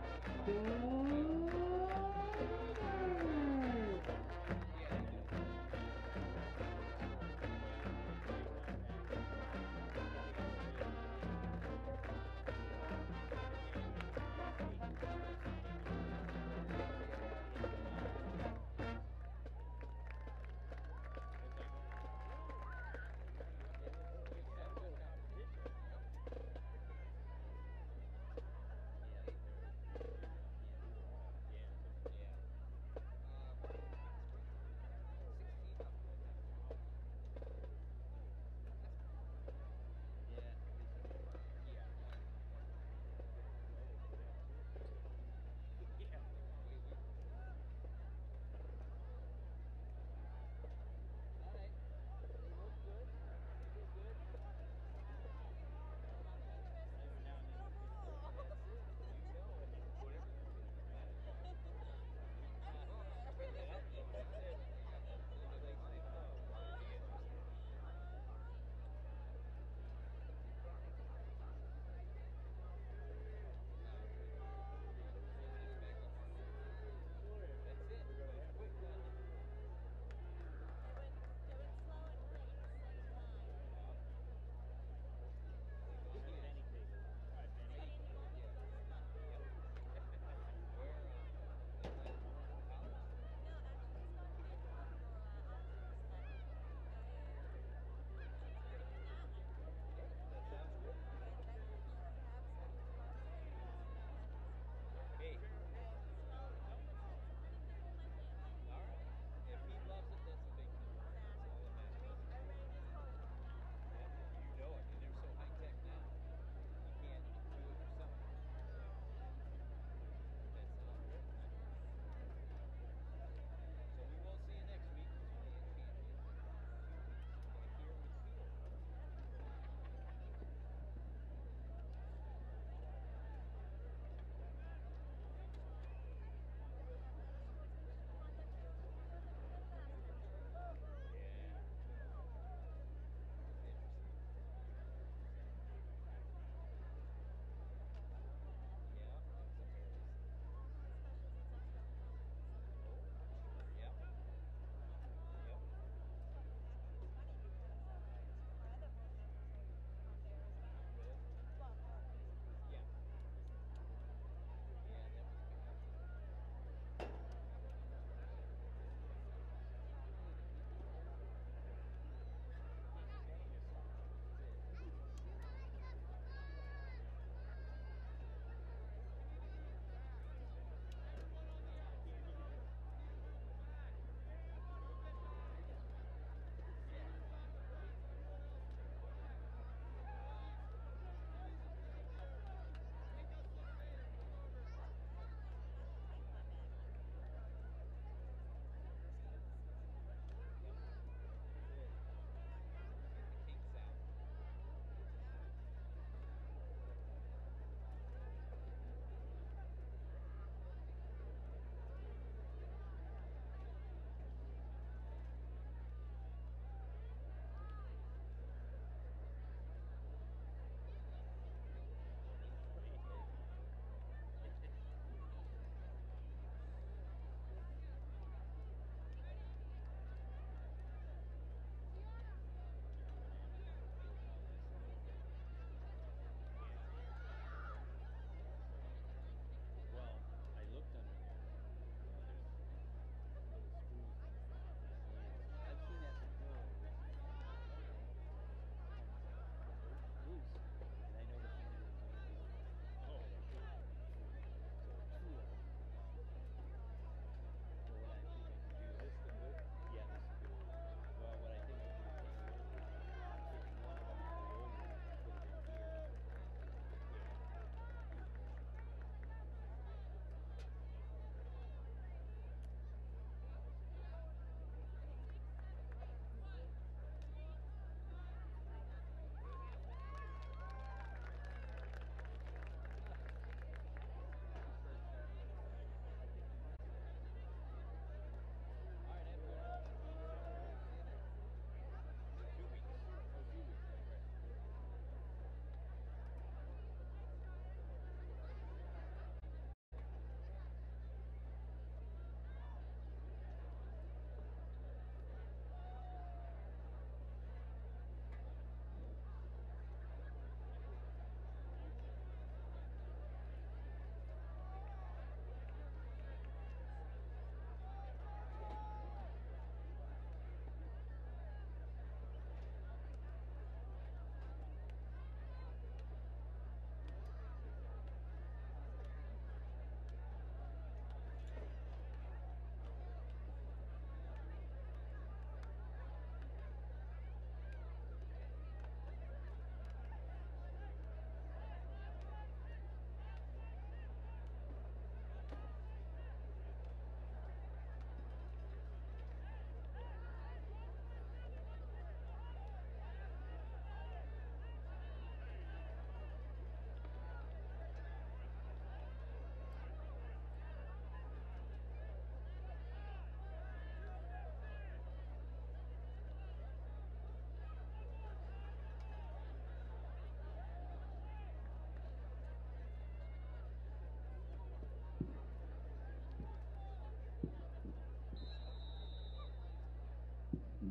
Go Rovers!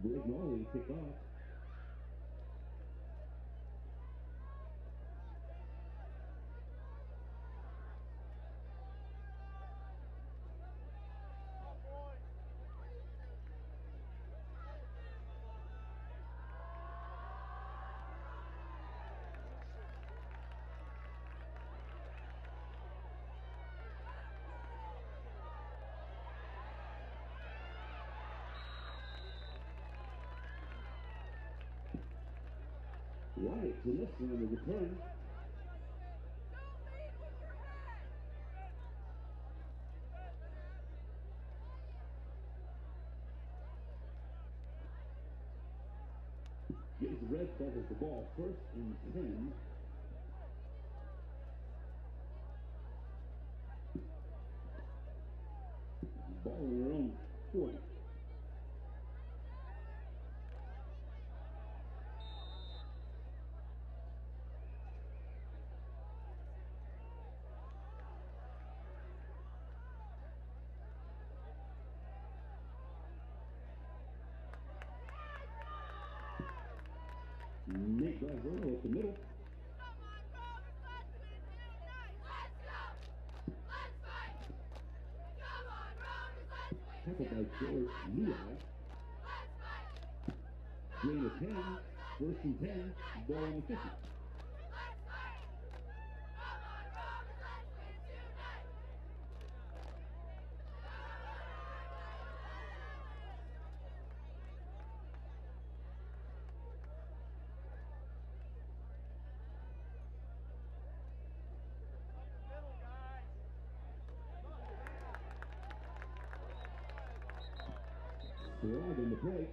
Blake Nolan kick off. Right, so this one on the return. Gives the Red Devils the ball, 1st and 10. Ball on their own 40. Nate Brazzell at the middle. Tackled by George Lewis. Gain of 10, 1st and 10, ball on the 50. Flag in the play.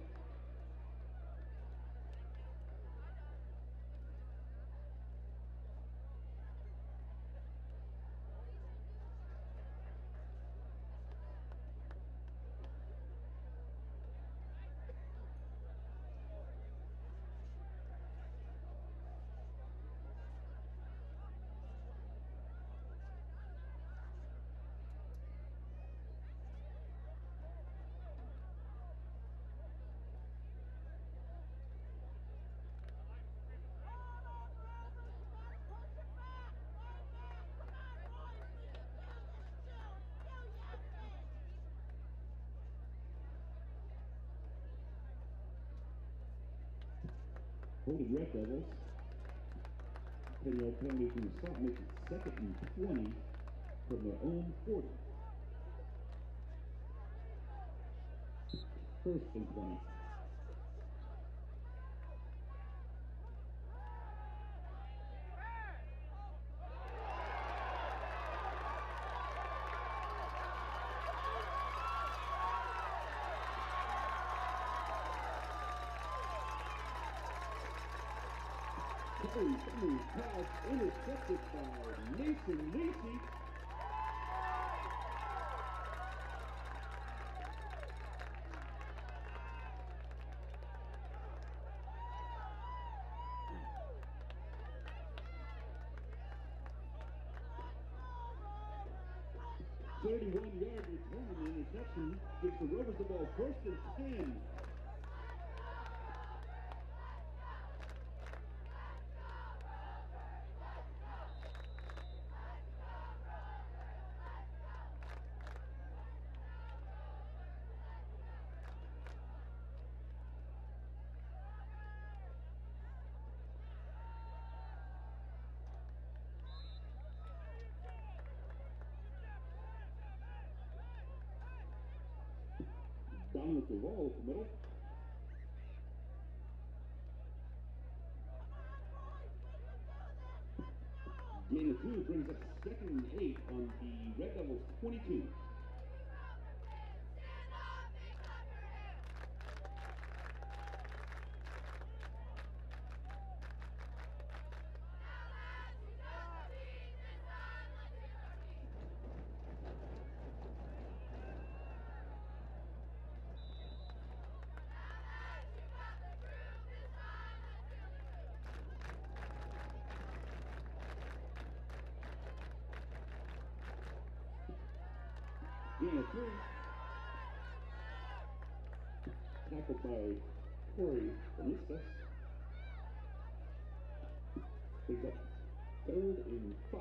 Holding Red Devils. 10-yard penalty from the stop makes it 2nd and 20 from their own 40. 1st and 20. Pass intercepted by Mason Lacey. "31-yard return and interception gives the Rovers the ball, 1st and 10. Dunn with the roll at the middle. Gain of 2 brings up 2nd and 8 on the Red Devils 22. Gain of 3. Tackled by Corey Callistus. Picks up 3rd and 5.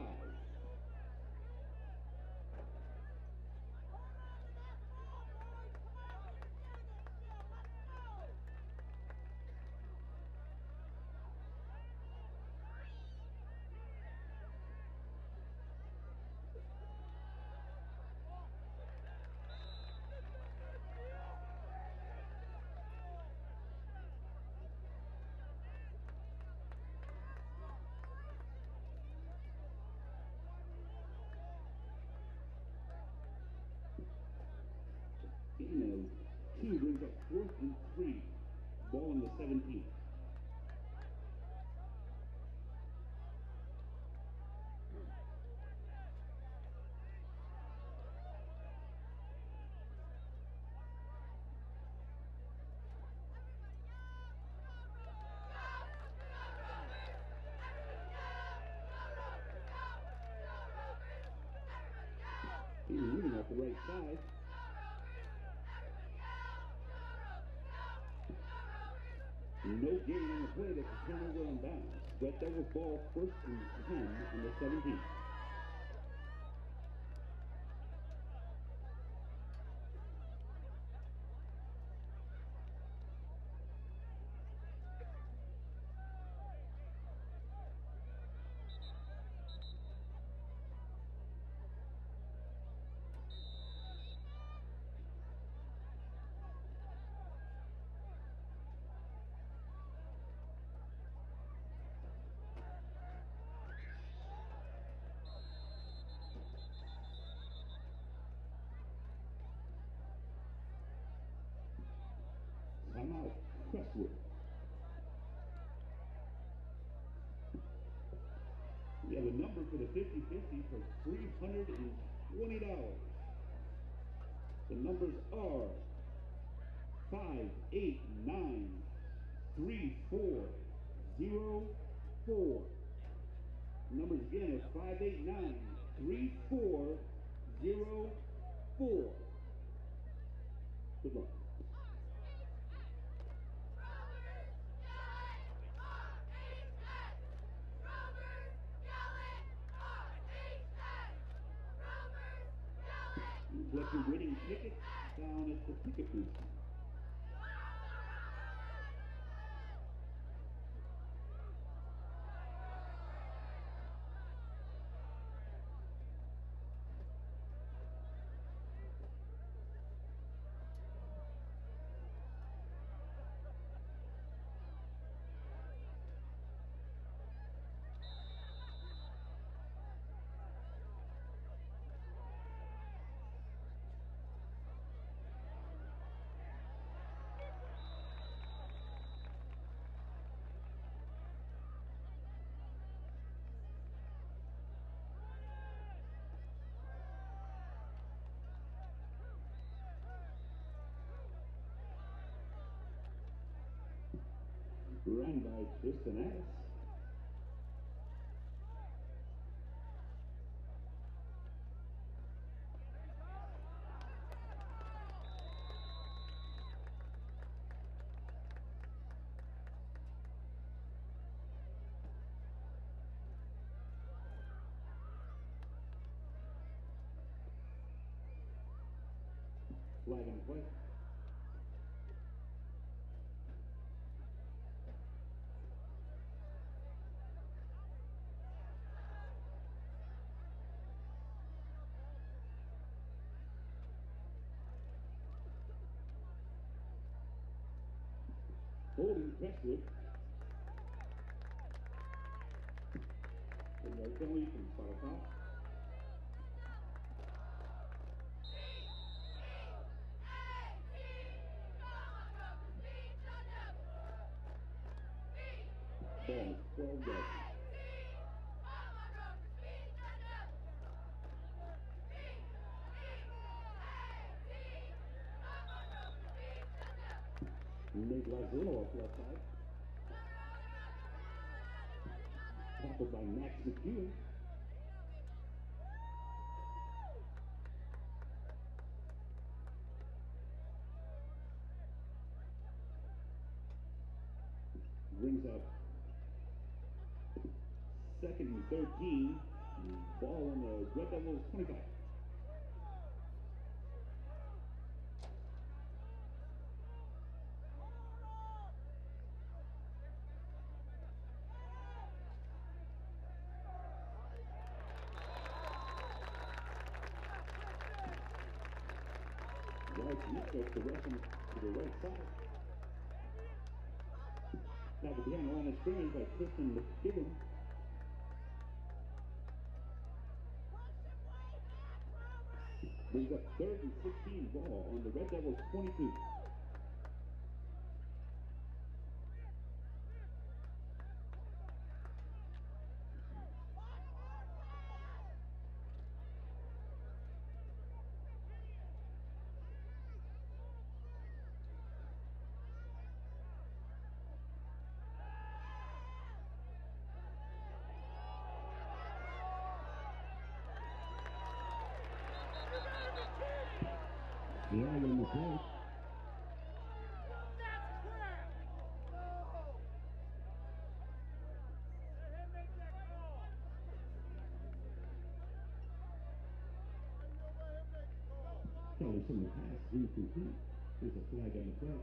Gain of 2 brings up 4th and 3. Ball on the 17th. He's moving off the right side. No gain on the play. That's a turnover on bounds. Red Devils ball 1st and 10 on the 17th. Timeout, Crestwood. We have a number for the 50-50 for $320. The numbers are 589-3404. Numbers again is 589-3404. Good luck. You collect your winning ticket down at the ticket booth. Run by Tristan Addis. Flag and play. Holding Crestwood. Right penalty from foul top. Ball is 12 yards. Nate Lazzaro off left side. Tackled by Max McEwen. brings up second and 13. Ball on the Red Devils 25. Mixed up the Russian to the right side. Tackle behind the line of scrimmage by Tristan McGibbon. Brings up third and 16. Ball on the Red Devils 22. Flag on the play. Kelly from the pass incomplete. There's a flag on the play.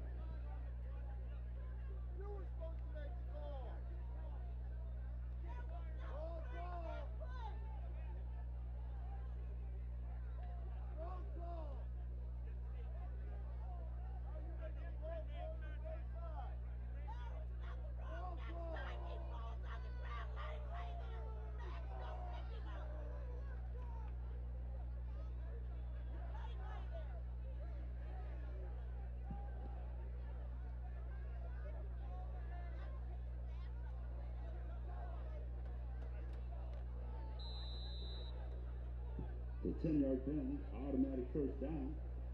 The 10-yard penalty, automatic first down.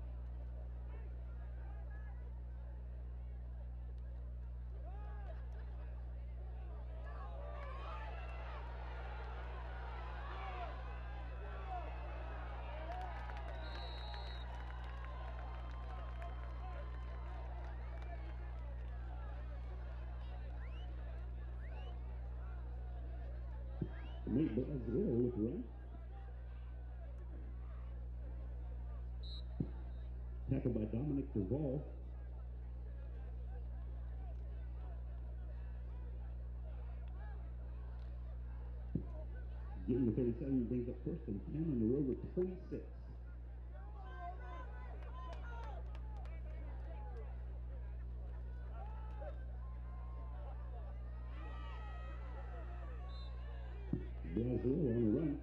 Nate Brazil with the run. Tackled by Dominic Duval. Getting to 37 brings up first and 10 on the Rover 26. Brazil on the run.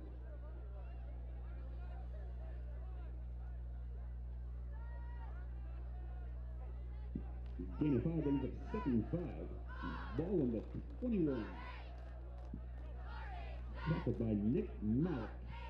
Gain of 5 brings up second and 5. Ball on the 21. Tackled by Nick Malik.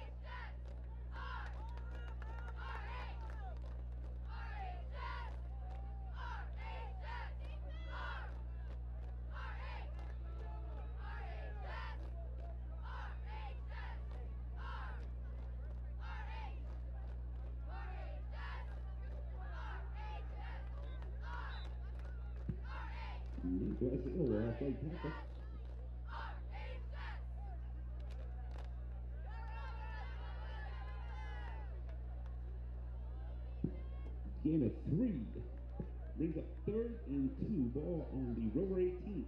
Brazil off right tackle. Gain of 3. Brings up third and 2. Ball on the Rover 18.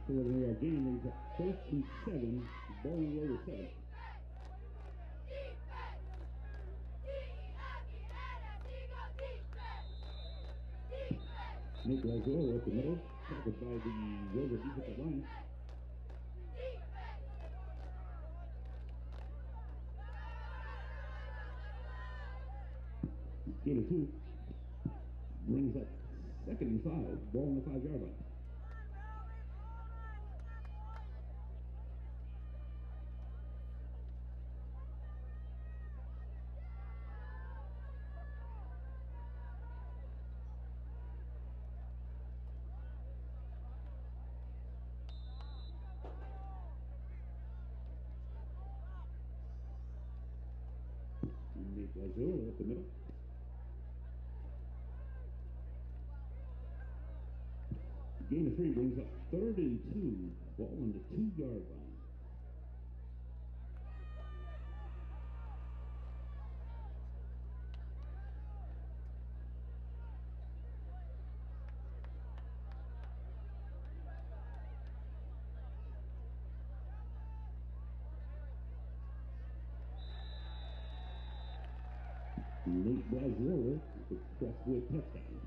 Preliminary, our game brings up 1st and 7, ball on the Rover 7. Nick Lazola up the middle, tackled by the Rover defensive line. Gain of 2. Brings up 2nd and 5, ball on the 5-yard line. Nick Lazola up the middle. Gain of 3 brings up 3rd and 2, ball on the 2-yard line. Nate Braziella with the Crestwood touchdown.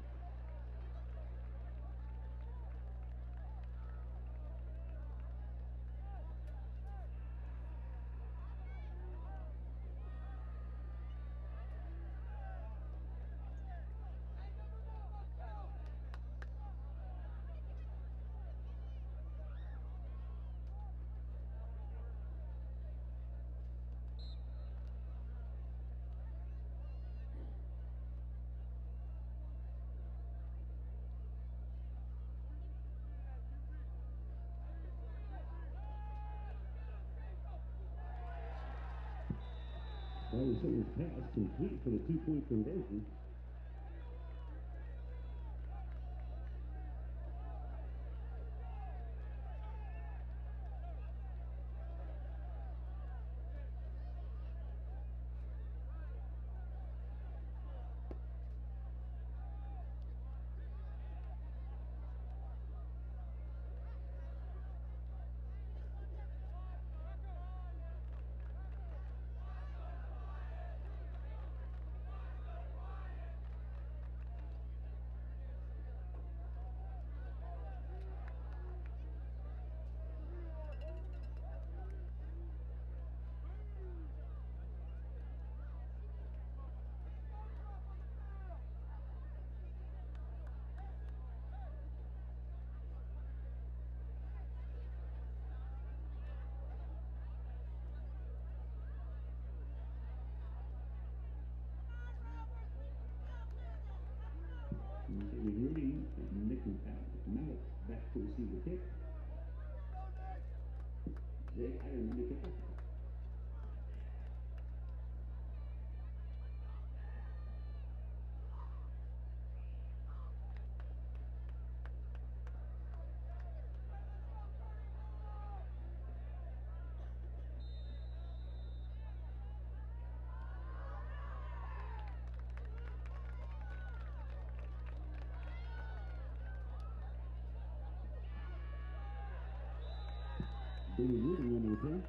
Wide receiver's pass complete for the 2-point conversion. David Rudy and Nick Malik back to receive the kick. Jay Iron the kicker. David Rudy on the return.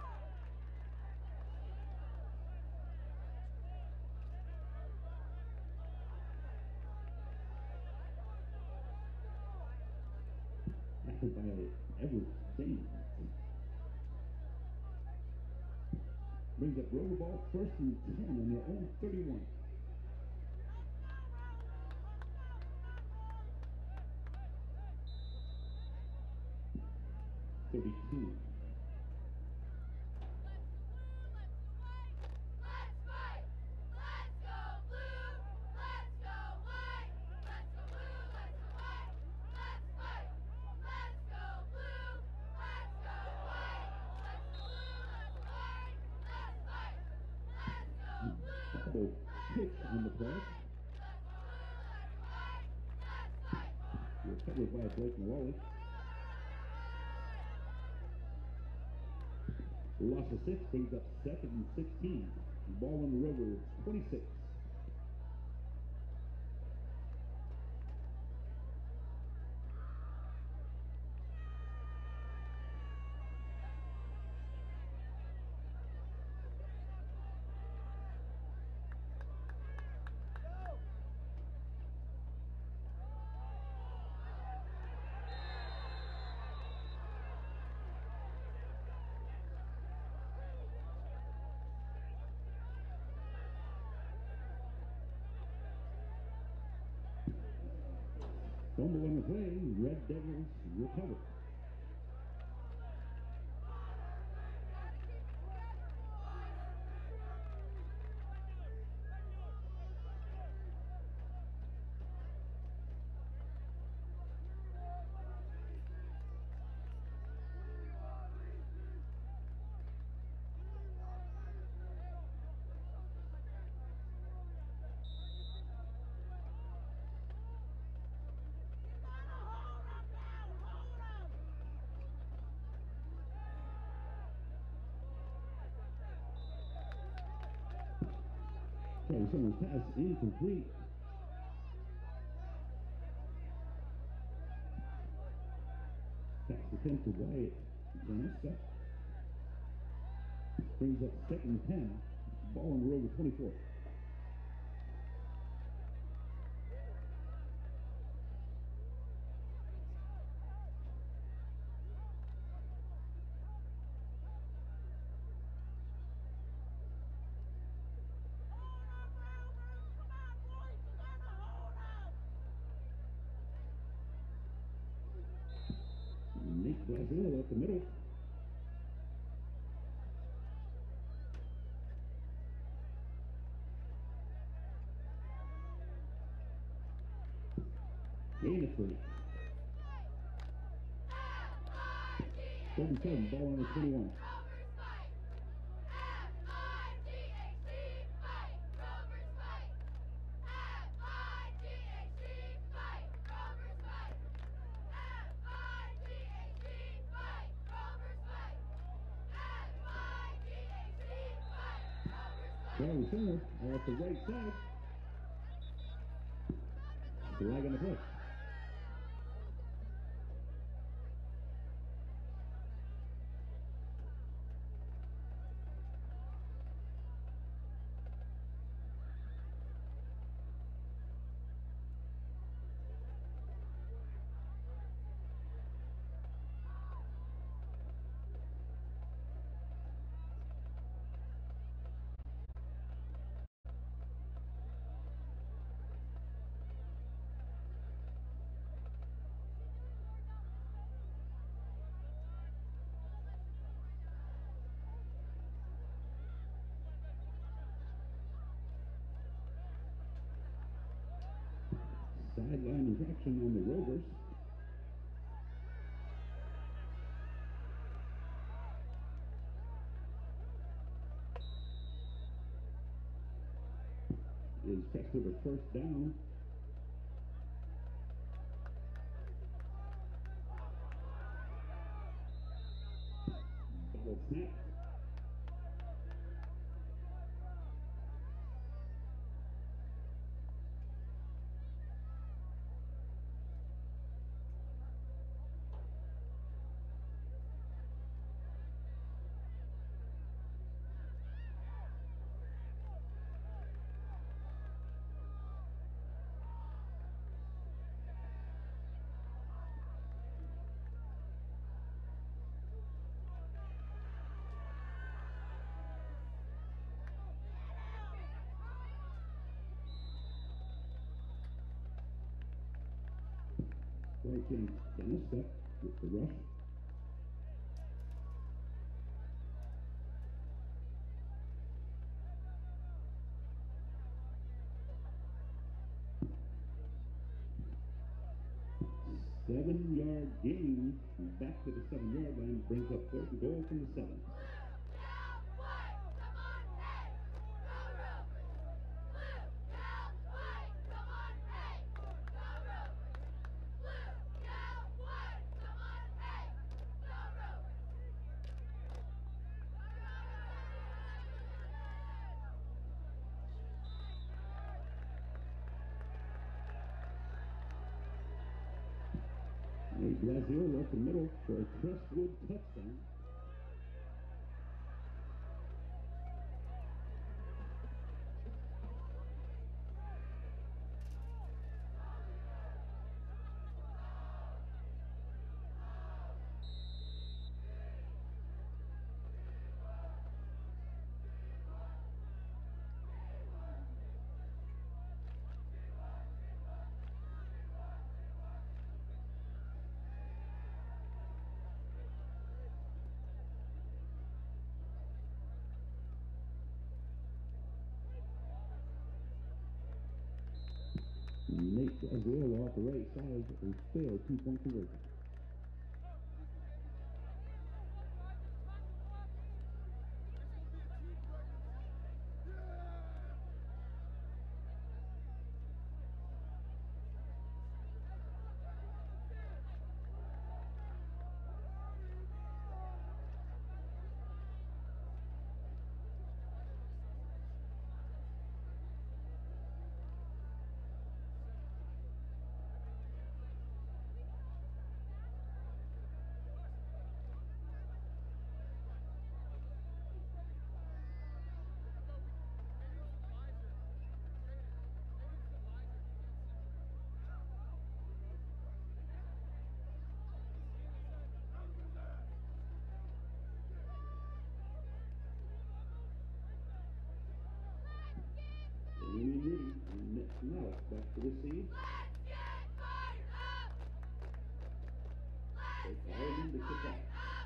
Tackled by Edward James. Brings up Rover ball 1st and 10 on their own 31. Pitch on the play. Recovered by Blake Malali. Loss of 6 brings up 2nd and 16. Ball on the Rovers 26. Fumble on the play. Red Devils recover. Okay, someone's pass incomplete. Pass attempt to Wyatt Vanessa. Brings up 2nd and 10. Ball on the Rover 24. Nate Brazil up the middle. Gain of 3. 37, ball on the 21. Travis Center off the right side. Flag on the play. Sideline infraction on the Rovers. Is Crestwood a first down? Ball snap. Play change. Vanessa with the rush. Seven-yard gain back to the 7-yard line. Brings up 3rd and goal from the 7. Nate Brazil up the middle for a Crestwood touchdown. Nate Azuela off the right side and failed 2-point conversion. Now back to the scene. They followed him to kick off.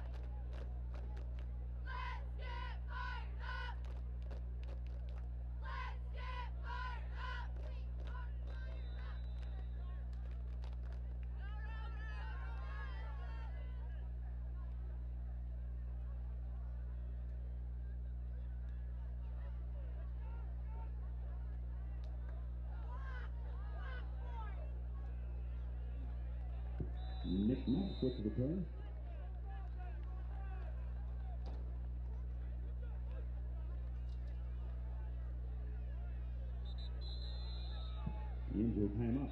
Nick Knox with the return. Injury timeout.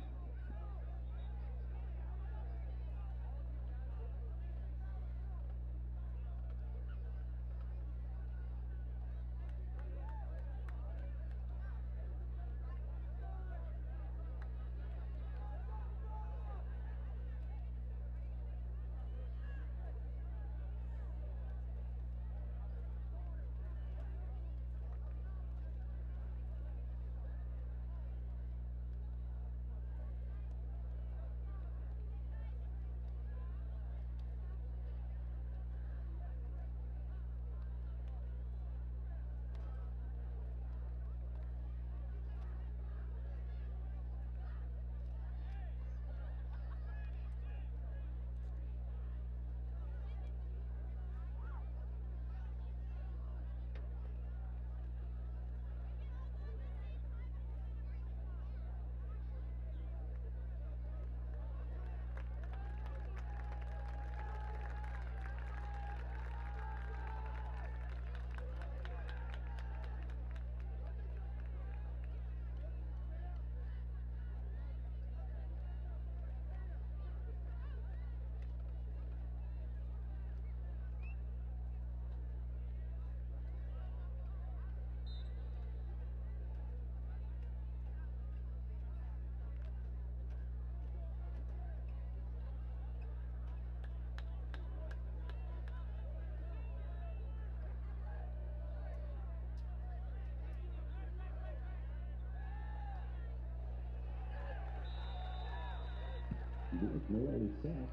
No early sack.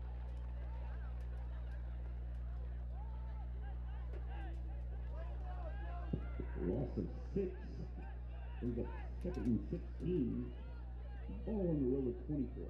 Loss of 6. Brings up 2nd and 16. Ball on the road with 24.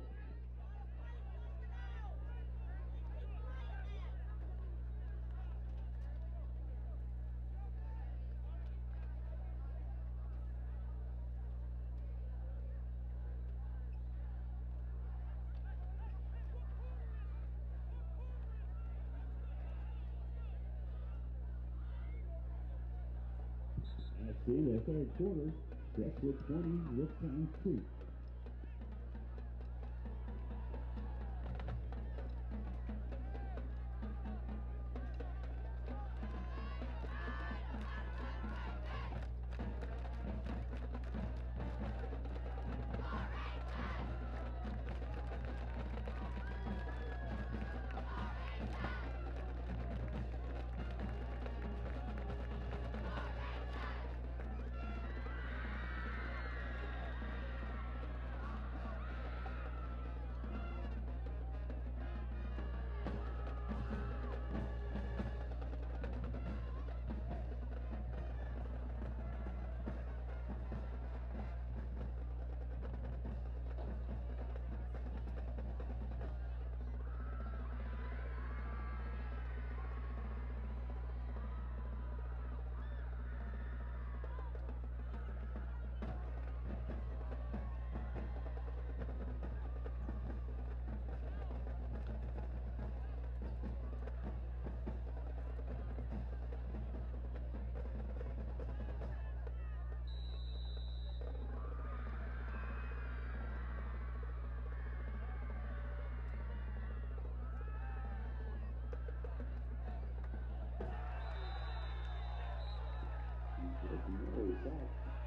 See the third quarter. Crestwood 20, Rootstown 2. the sack.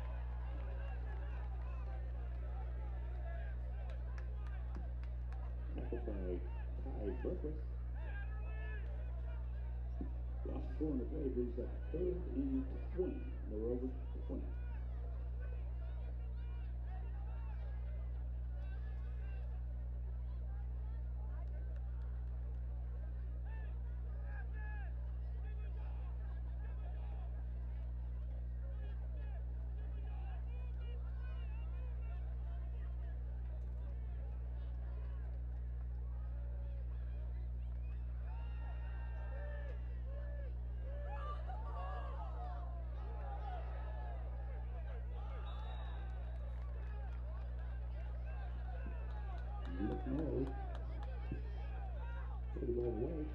Tackled by Ty Burkus. Lost score on the play brings up 3rd and 20. The Rovers 20. No. Put the ball away.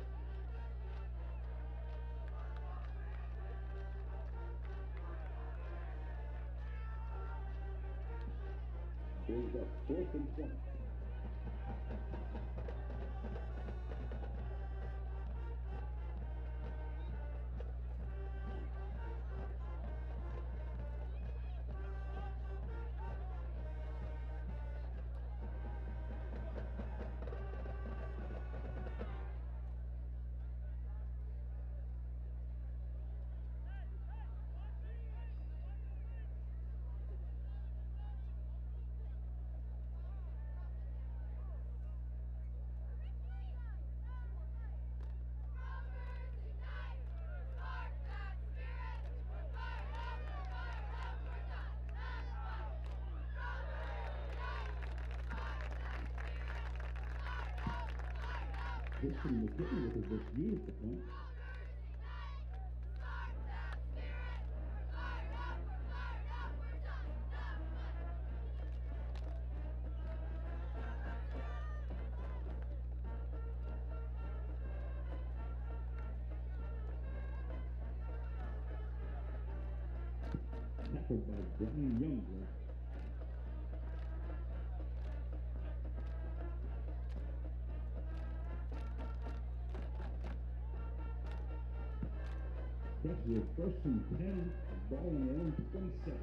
Brings up 4th and 20. Christian McKinney with his review at the point. Tackled by Brian Youngler. Crestwood 1st and 10, ball on their own 27.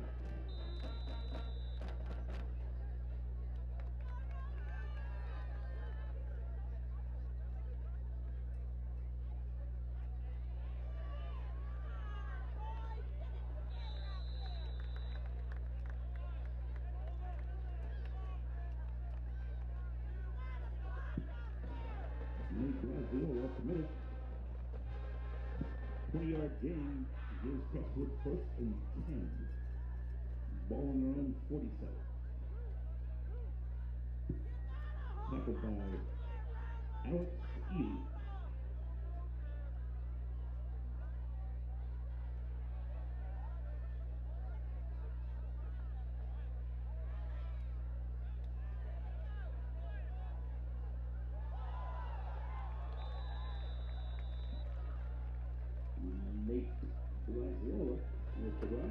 Nate Glasgow committed. 20-yard gain gives Crestwood 1st and 10. Ball on their own 47. Tackled by Alex Ely. Nate Glasgow with the run.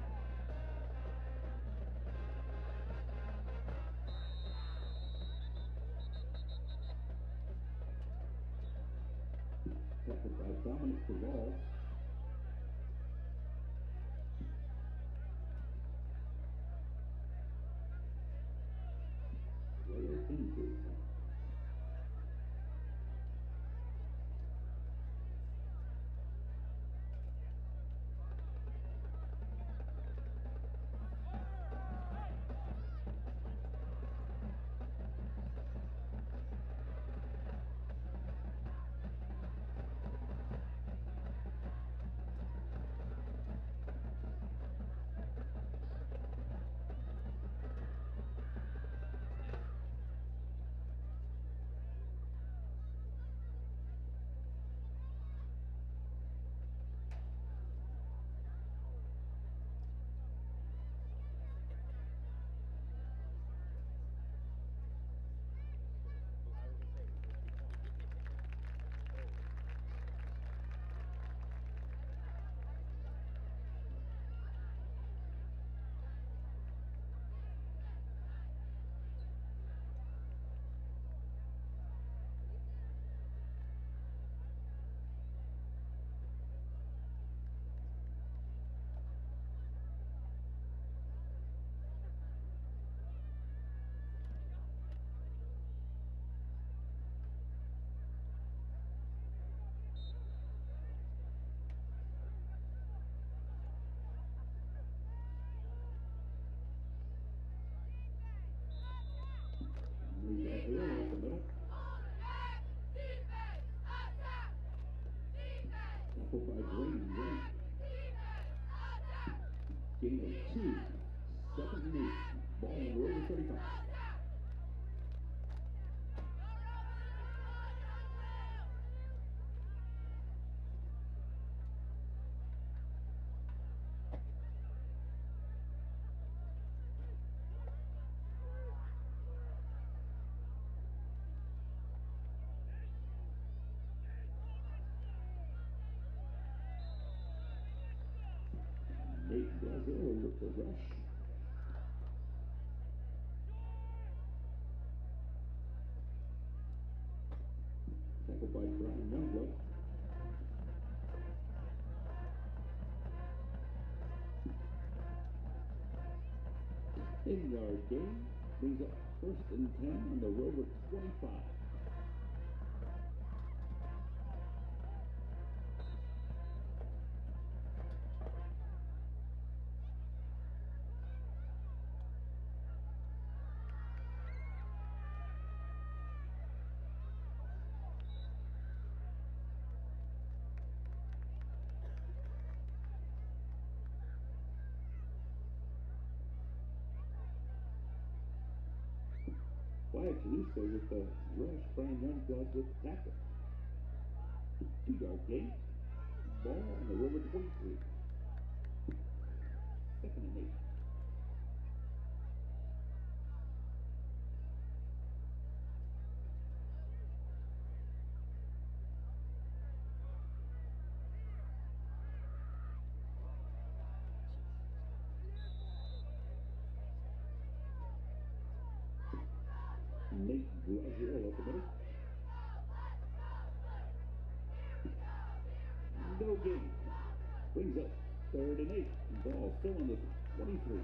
Tackled by Dominic Duval. Player injured. 2. Second and 8. Ball on the Rover 35. Nate Brazil with the rush. Tackled by Brian Youngblood. In-yard gain brings up 1st and 10 on the Rover 25. Flag Jalisco with the rush. Brian Youngblood with the tackle. 2-yard gain. Ball on the Rover 23. Second and 8. Nate Brazil at the middle. No gain. Brings up 3rd and 8. Ball still on the 23.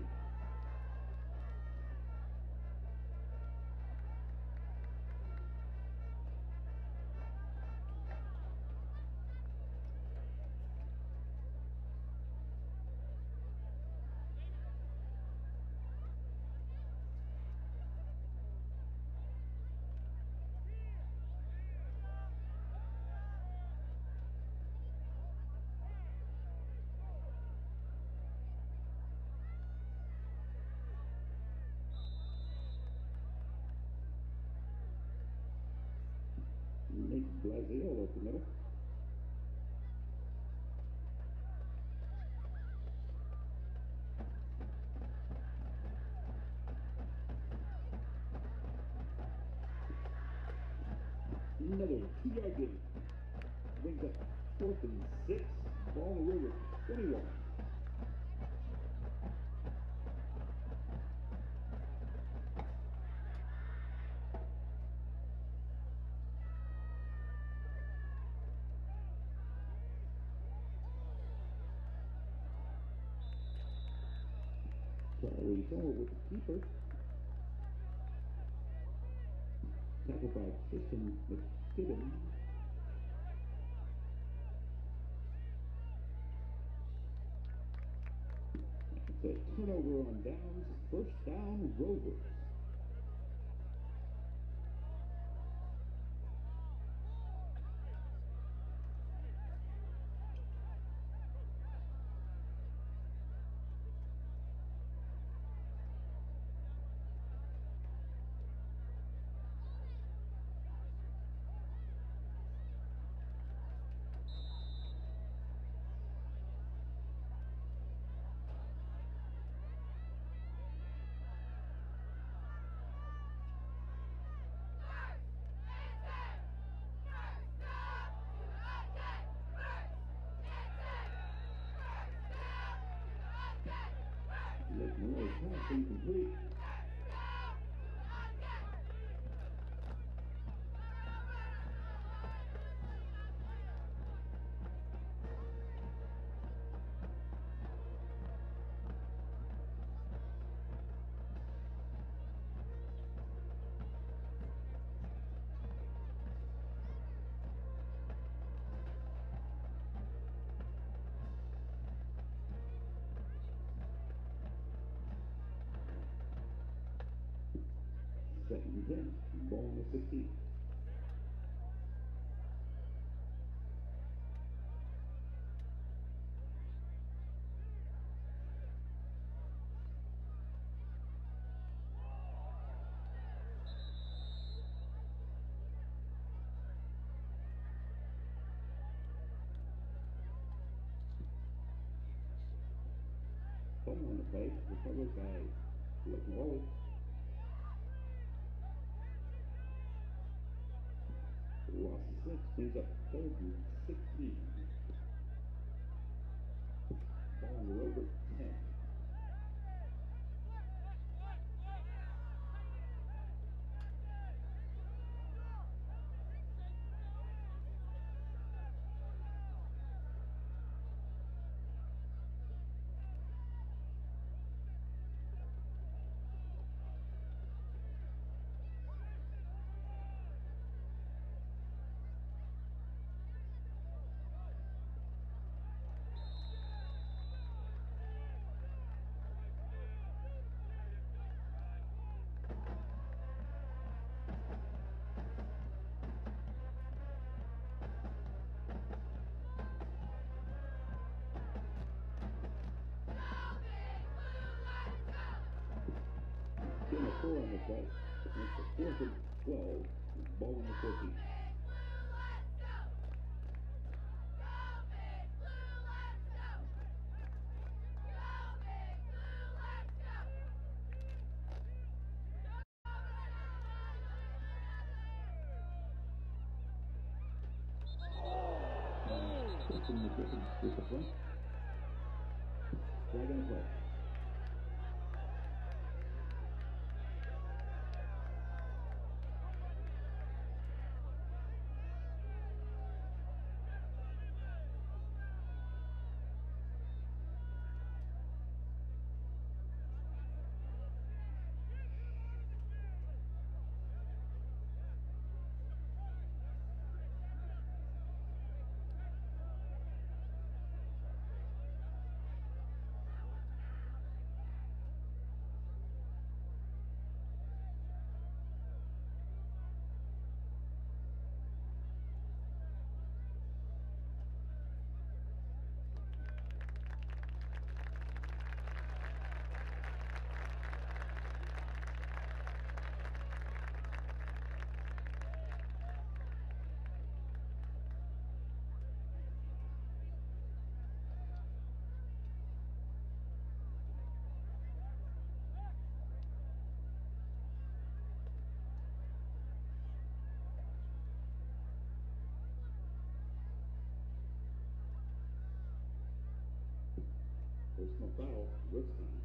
Nate Brazil at the middle. Another 2-yard gain. Brings up 4th and 6. Ball on the Rover 21. Charlie Thor with the keeper. Tackled by Tristan McKibben. It's a turnover on downs. 1st down, Rovers. Moore's pass incomplete. Second and 10. Ball on the 16. Ball on the play, recovered by Lacroix. Loss of 6, brings up 3rd and 16. Ball on the Rover 10. Getting a 4 on the play. It's the 4th and 12. Ball on the 14. From the Griffins with the front. Flag on the play. Personal foul, Rootstown.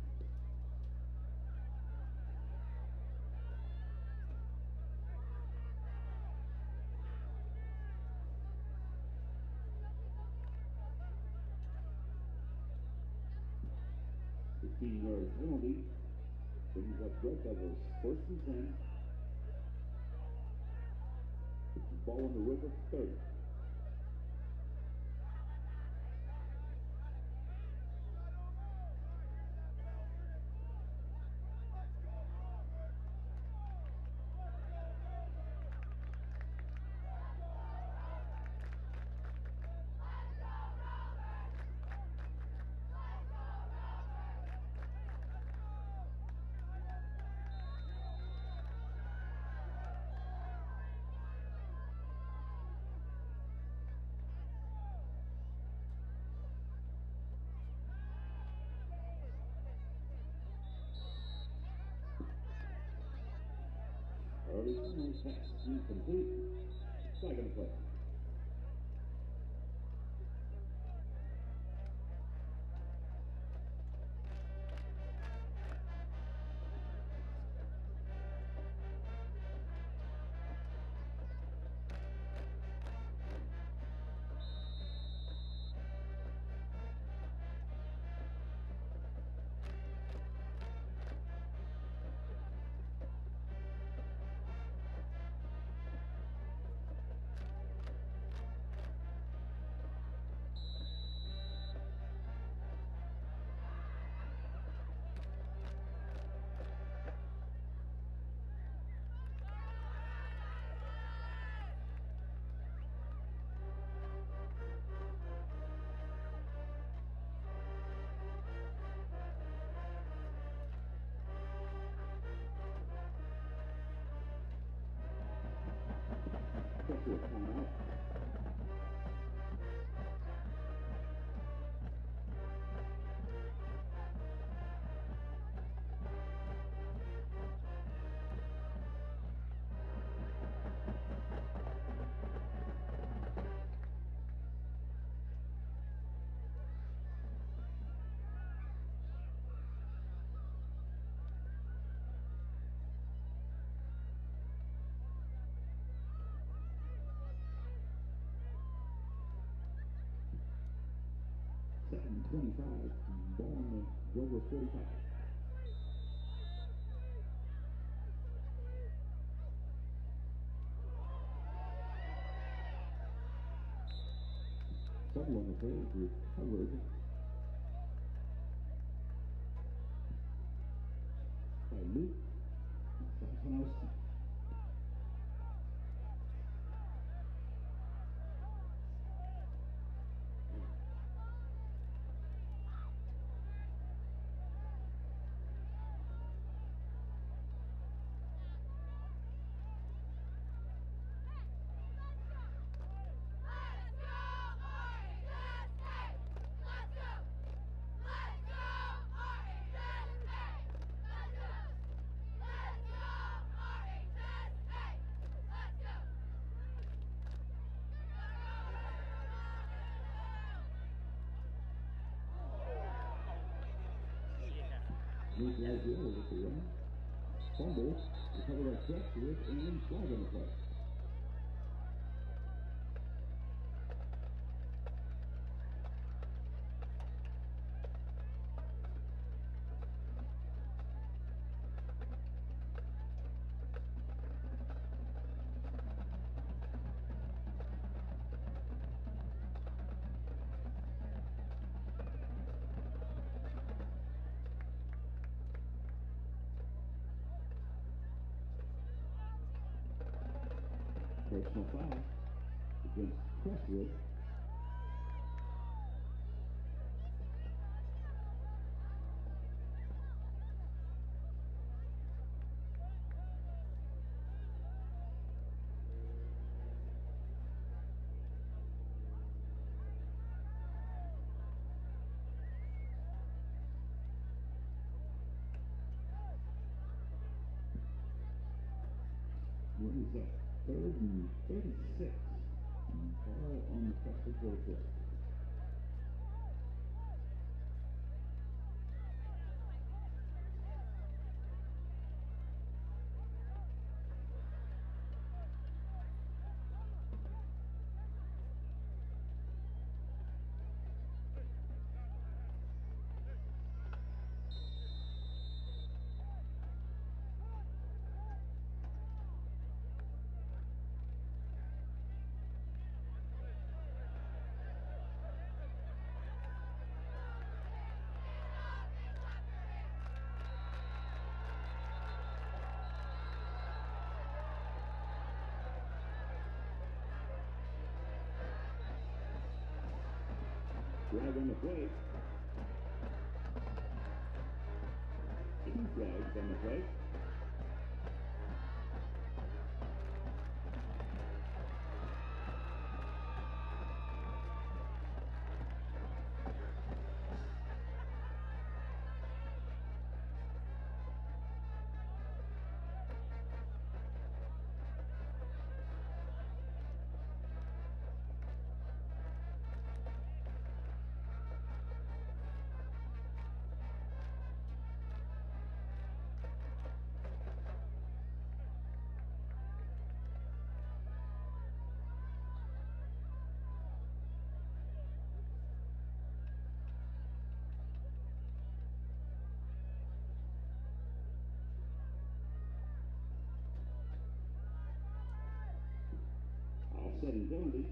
The 15-yard penalty brings up Red Devils 1st and 10. Ball on the River 30. Early corner pass incomplete. Flag on the play. Crestwood timeout. 27-25. Ball on the Rover 45. Trouble on the play is recovered by Luke Safanowski. Luke right here with the run. Fumble, recovered by Crestwood, and flag on the play. Personal foul against Crestwood. What is that? 3rd and 36. Ball on the Crestwood 44. Flag on the play. 2 flags on the play. Offset and penalty.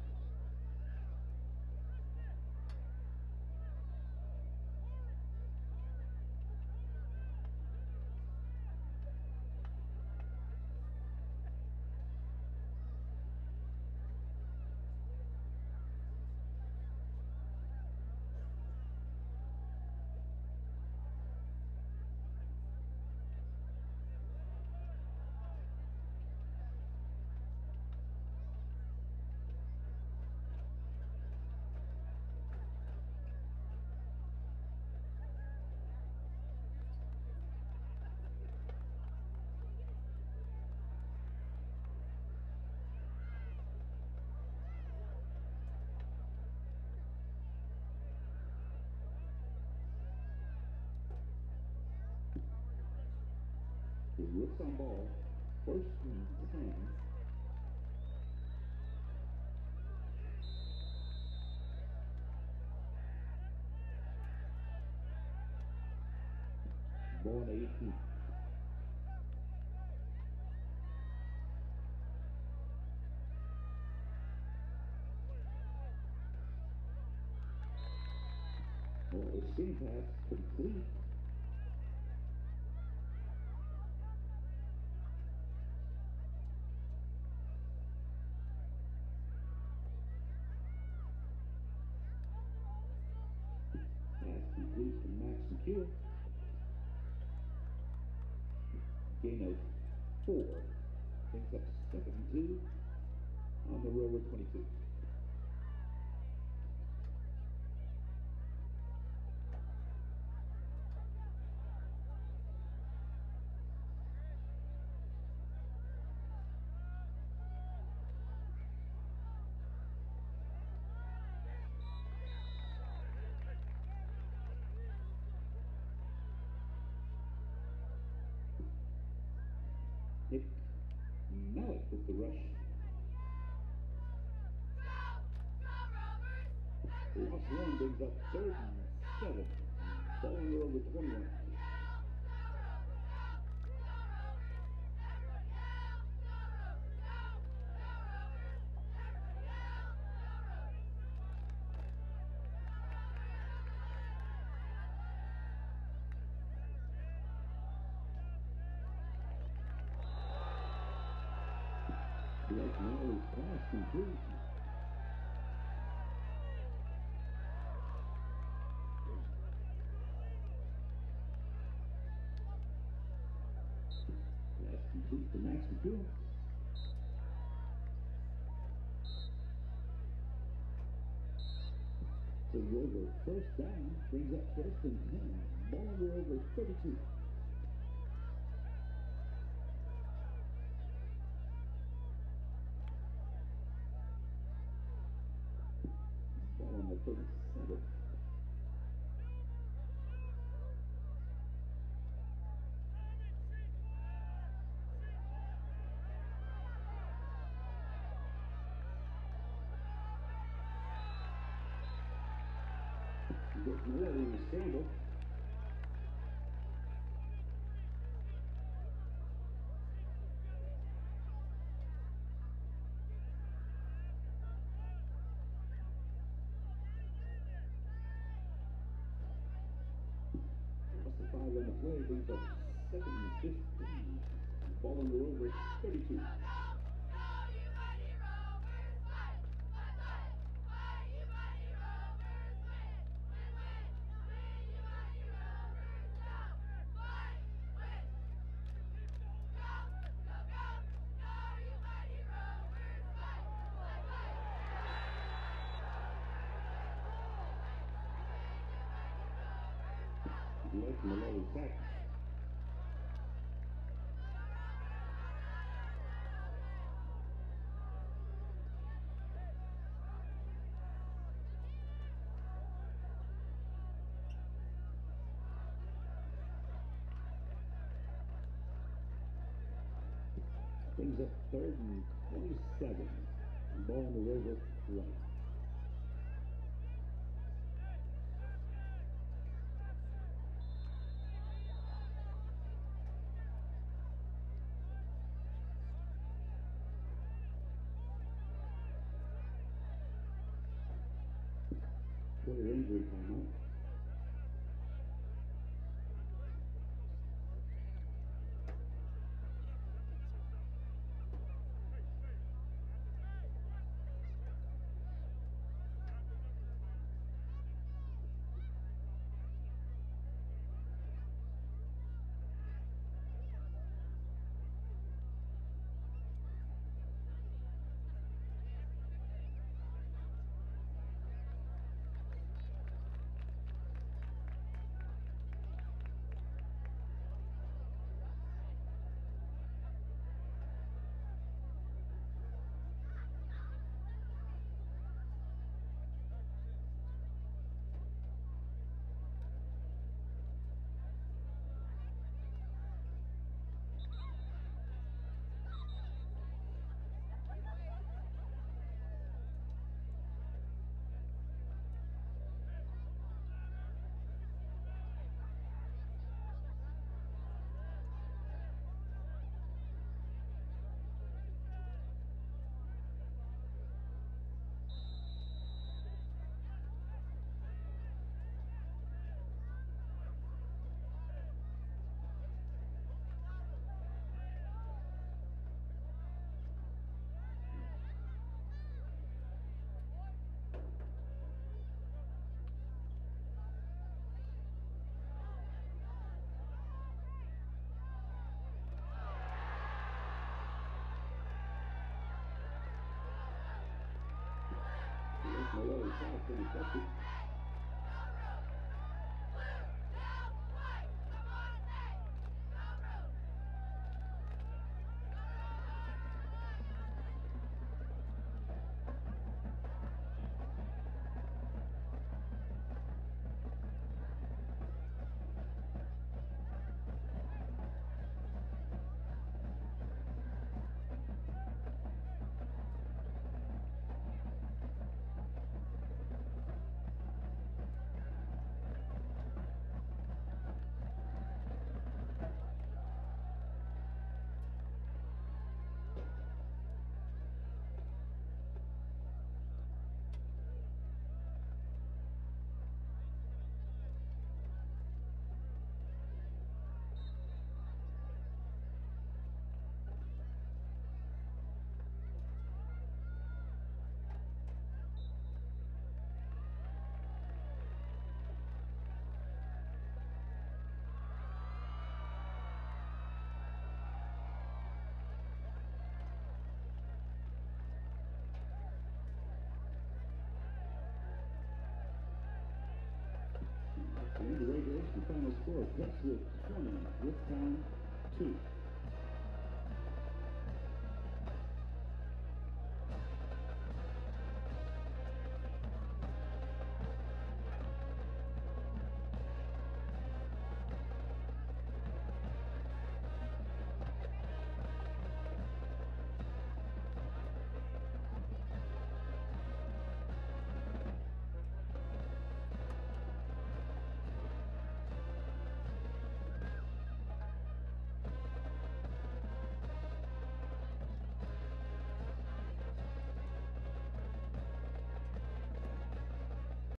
Rootstown ball, 1st and 10. 19. Well, the screen pass complete. Pass complete to Max McEwen. Gain of 4. Brings up 2nd and 2 on the Rover 22. Nick Malik with the rush. Loss 1 brings up 3rd and 7. Ball on the Rover 21. Blake Mallory's pass complete. Pass complete to Max McEwen. The Rover 1st down brings up 1st and 10. Ball on the Rover 32. Ball on the 37. Gets Malloy in the scramble. Lost the 5 on the play, brings up 2nd and 15. Ball on the Rover 32. Blake Malloy back. Brings up 3rd and 27. Ball on the Rover 20. Player injury timeout. Malloy fast and effective. In the regulation, the final score, Crestwood 20, Rootstown 2.